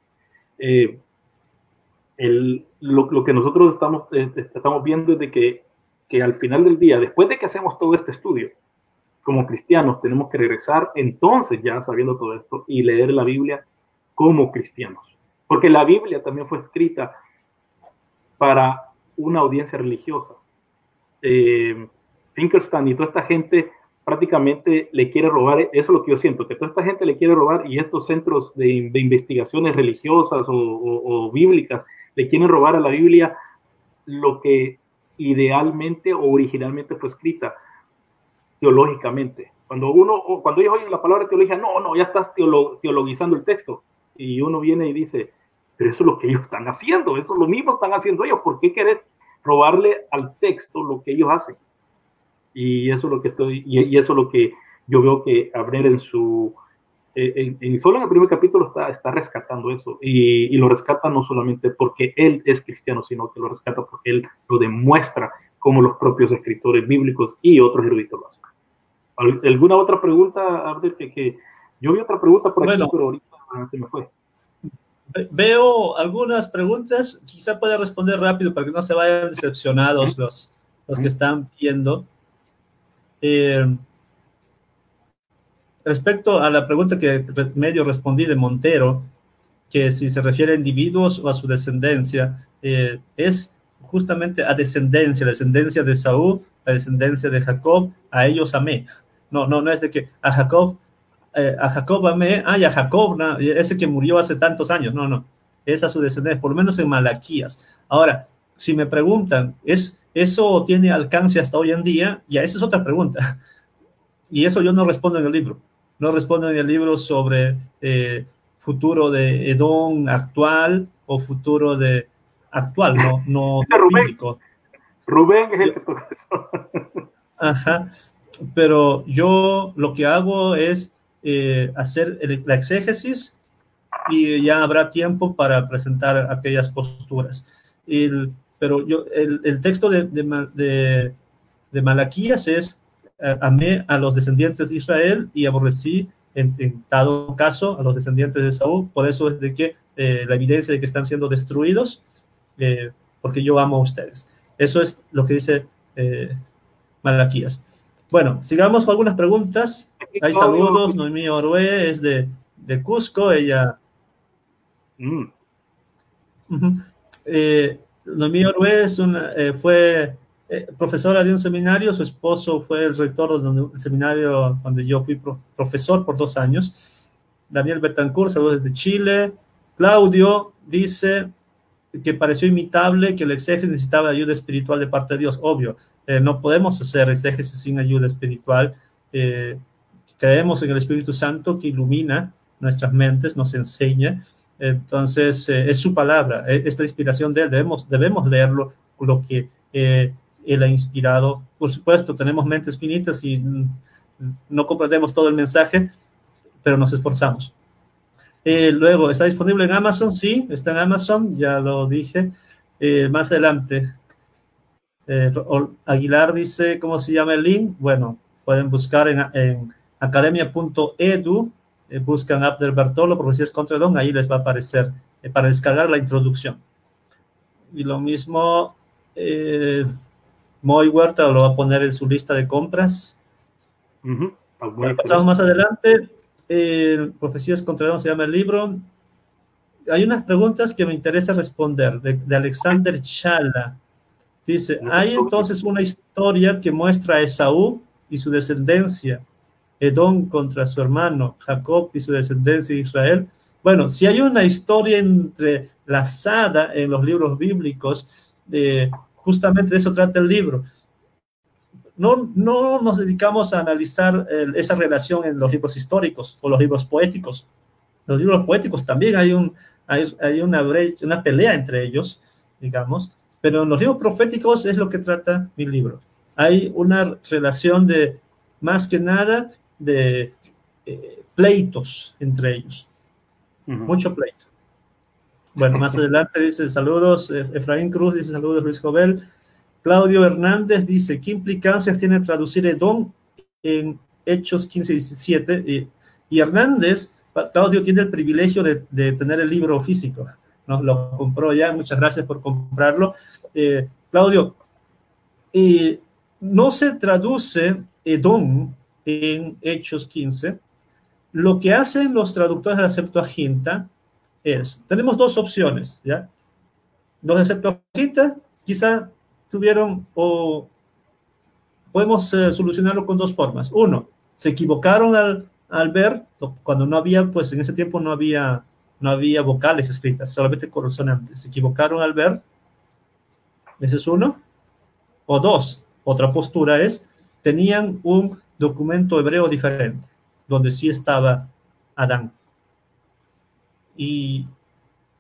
Lo que nosotros estamos viendo es de que al final del día, después de que hacemos todo este estudio, como cristianos tenemos que regresar entonces ya sabiendo todo esto y leer la Biblia como cristianos. Porque la Biblia también fue escrita para una audiencia religiosa. Finkelstein y toda esta gente prácticamente le quiere robar, eso es lo que yo siento, que toda esta gente le quiere robar y estos centros de investigaciones religiosas o bíblicas le quieren robar a la Biblia lo que idealmente o originalmente fue escrita teológicamente. Cuando ellos oyen la palabra teología, no, ya estás teologizando el texto. Y uno viene y dice, pero eso es lo que ellos están haciendo, eso es lo mismo están haciendo ellos. ¿Por qué querer robarle al texto lo que ellos hacen? Y eso es lo que y eso es lo que yo veo que Abner en su, solo en el primer capítulo está rescatando eso, y lo rescata no solamente porque él es cristiano, sino que lo rescata porque él lo demuestra como los propios escritores bíblicos y otros eruditos lo hacen. ¿Alguna otra pregunta, Abner? Yo vi otra pregunta por aquí, pero ahorita se me fue. Veo algunas preguntas, quizá pueda responder rápido para que no se vayan decepcionados los que están viendo. Respecto a la pregunta que medio respondí de Montero, que si se refiere a individuos o a su descendencia, es justamente a descendencia, la descendencia de Saúl, la descendencia de Jacob, a ellos amé. No es de que a Jacob amé, y a Jacob, no, ese que murió hace tantos años, no, es a su descendencia, por lo menos en Malaquías. Ahora, si me preguntan, ¿eso tiene alcance hasta hoy en día? Ya, esa es otra pregunta. Y eso yo no respondo en el libro. No respondo en el libro sobre futuro de Edom actual o futuro de actual, no bíblico. Rubén es el que toca eso. Ajá, pero yo lo que hago es hacer la exégesis y ya habrá tiempo para presentar aquellas posturas. Pero el texto de Malaquías es: amé a los descendientes de Israel y aborrecí en dado caso a los descendientes de Saúl. Por eso es de que la evidencia de que están siendo destruidos, porque yo amo a ustedes. Eso es lo que dice Malaquías. Bueno, sigamos con algunas preguntas. Hay saludos. Noemí Orue es de Cusco. Ella Noemí Orue fue profesora de un seminario. Su esposo fue el rector del seminario donde yo fui profesor por 2 años. Daniel Betancourt, saludos desde Chile. Claudio dice que pareció imitable, que el exégesis necesitaba ayuda espiritual de parte de Dios. Obvio, no podemos hacer exégesis sin ayuda espiritual. Creemos en el Espíritu Santo que ilumina nuestras mentes, nos enseña. Entonces, es su palabra, es la inspiración de él. Debemos leerlo, lo que él ha inspirado. Por supuesto, tenemos mentes finitas y no comprendemos todo el mensaje, pero nos esforzamos. Luego, ¿está disponible en Amazon? Sí, está en Amazon, ya lo dije. Más adelante, Aguilar dice, ¿cómo se llama el link? Bueno, pueden buscar en academia.edu, buscan Abner Bartolo, Profecías contra Edom, ahí les va a aparecer para descargar la introducción. Y lo mismo, Moy Huerta lo va a poner en su lista de compras. Pasamos más adelante. Profecías contra Edom se llama el libro. Hay unas preguntas que me interesa responder de Alexander Chala. Dice, hay entonces una historia que muestra a Esaú y su descendencia, Edom contra su hermano Jacob y su descendencia de Israel. Bueno, si hay una historia entrelazada en los libros bíblicos, justamente de eso trata el libro. No nos dedicamos a analizar esa relación en los libros históricos o los libros poéticos. Los libros poéticos también hay una pelea entre ellos, digamos, pero en los libros proféticos es lo que trata mi libro. Hay una relación más que nada, de pleitos entre ellos. Mucho pleito. Bueno, más adelante dice saludos, Efraín Cruz dice saludos, Luis Jovel. Claudio Hernández dice, ¿qué implicancias tiene traducir Edom en Hechos 15-17? Y Hernández, Claudio tiene el privilegio de tener el libro físico. Nos lo compró ya, muchas gracias por comprarlo. Claudio, no se traduce Edom en Hechos 15. Lo que hacen los traductores de la Septuaginta tenemos 2 opciones, ¿ya? Los de Septuaginta quizá tuvieron, o podemos solucionarlo con 2 formas. Uno, se equivocaron al ver, cuando no había, pues en ese tiempo no había vocales escritas, solamente consonantes. Se equivocaron al ver, ese es uno. O 2, otra postura es, tenían un documento hebreo diferente, donde sí estaba Adán. Y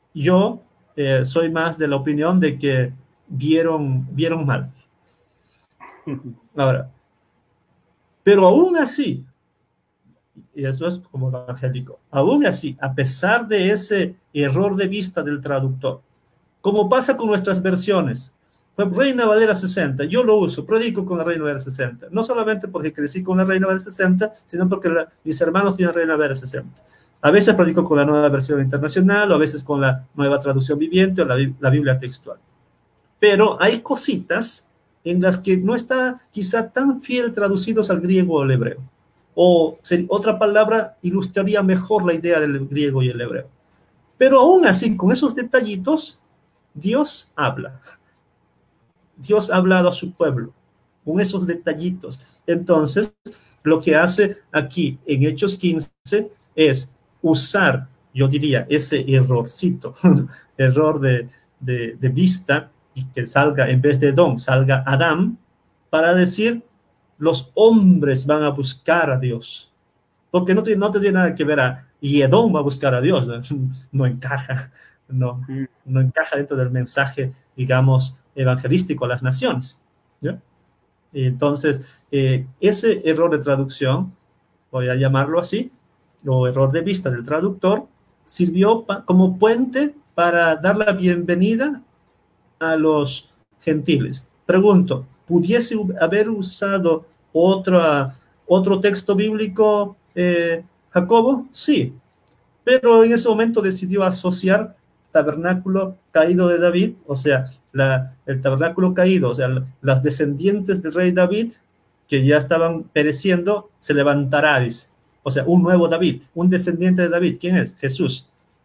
yo soy más de la opinión de que vieron mal. Ahora, pero aún así, y eso es como evangélico, aún así, a pesar de ese error de vista del traductor, como pasa con nuestras versiones, Reina Valera 60, yo lo uso, predico con la Reina Valera 60, no solamente porque crecí con la Reina Valera 60, sino porque mis hermanos tienen Reina Valera 60. A veces predico con la nueva versión internacional, o a veces con la nueva traducción viviente o la Biblia textual. Pero hay cositas en las que no está quizá tan fiel traducidos al griego o al hebreo. O otra palabra ilustraría mejor la idea del griego y el hebreo. Pero aún así, con esos detallitos, Dios habla. Dios ha hablado a su pueblo con esos detallitos. Entonces, lo que hace aquí en Hechos 15 es usar, yo diría, ese errorcito, error de vista, y que salga, en vez de Don, salga Adán, para decir, los hombres van a buscar a Dios. Porque no tendría nada que ver y Edom va a buscar a Dios, no encaja, no encaja dentro del mensaje, digamos, evangelístico a las naciones. ¿Ya? Entonces, ese error de traducción, voy a llamarlo así, o error de vista del traductor, sirvió como puente para dar la bienvenida a los gentiles. Pregunto, ¿pudiese haber usado otro texto bíblico, Jacobo? Sí, pero en ese momento decidió asociar tabernáculo caído de David, o sea, el tabernáculo caído, o sea, las descendientes del rey David, que ya estaban pereciendo, se levantará, dice. O sea, un nuevo David, un descendiente de David. ¿Quién es? Jesús.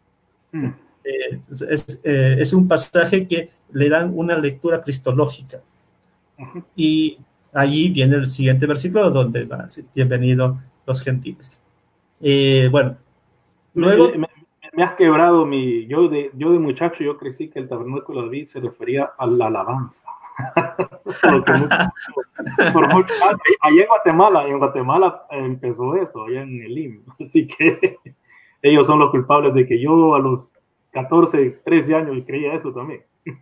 Es un pasaje que le dan una lectura cristológica. Y allí viene el siguiente versículo donde va a decir, bienvenidos los gentiles. Bueno, luego... Me has quebrado yo de muchacho, yo crecí que el tabernáculo de David se refería a la alabanza. Allá en Guatemala empezó eso, allá en el IM. Así que ellos son los culpables de que yo a los 14, 13 años creía eso también.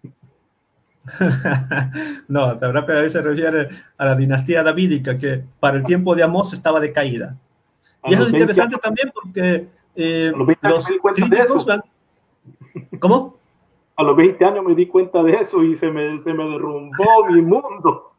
No, el tabernáculo de David se refiere a la dinastía davídica, que para el tiempo de Amós estaba decaída. Y eso es interesante también porque los críticos van... ¿Cómo? A los 20 años me di cuenta de eso y se me derrumbó mi mundo.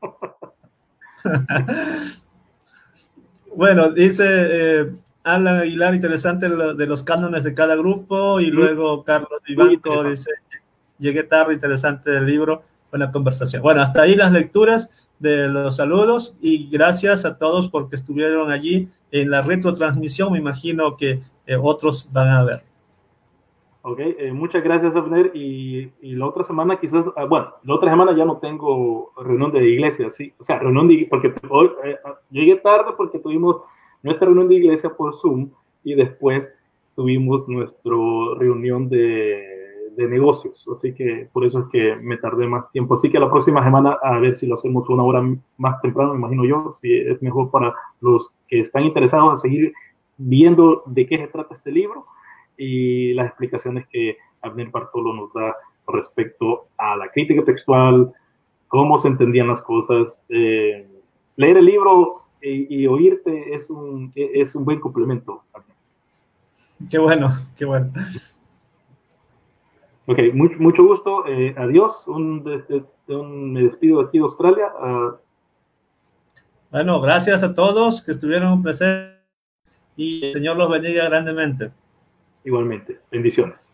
Bueno, dice Alan Aguilar, interesante de los cánones de cada grupo, y luego Carlos Vivanco dice, llegué tarde, interesante del libro, buena conversación. Bueno, hasta ahí las lecturas de los saludos, y gracias a todos porque estuvieron allí en la retrotransmisión. Me imagino que otros van a ver. Ok, muchas gracias, Abner. Y la otra semana quizás, bueno, la otra semana ya no tengo reunión de iglesia, sí, o sea, porque hoy llegué tarde porque tuvimos nuestra reunión de iglesia por Zoom y después tuvimos nuestra reunión de negocios, así que por eso es que me tardé más tiempo. Así que la próxima semana a ver si lo hacemos una hora más temprano, me imagino yo, si es mejor para los que están interesados en seguir viendo de qué se trata este libro y las explicaciones que Abner Bartolo nos da respecto a la crítica textual, cómo se entendían las cosas. Leer el libro y oírte es un buen complemento. Qué bueno, qué bueno. Ok, mucho gusto. Adiós. Me despido de aquí de Australia. Bueno, gracias a todos que estuvieron presentes y el Señor los bendiga grandemente. Igualmente. Bendiciones.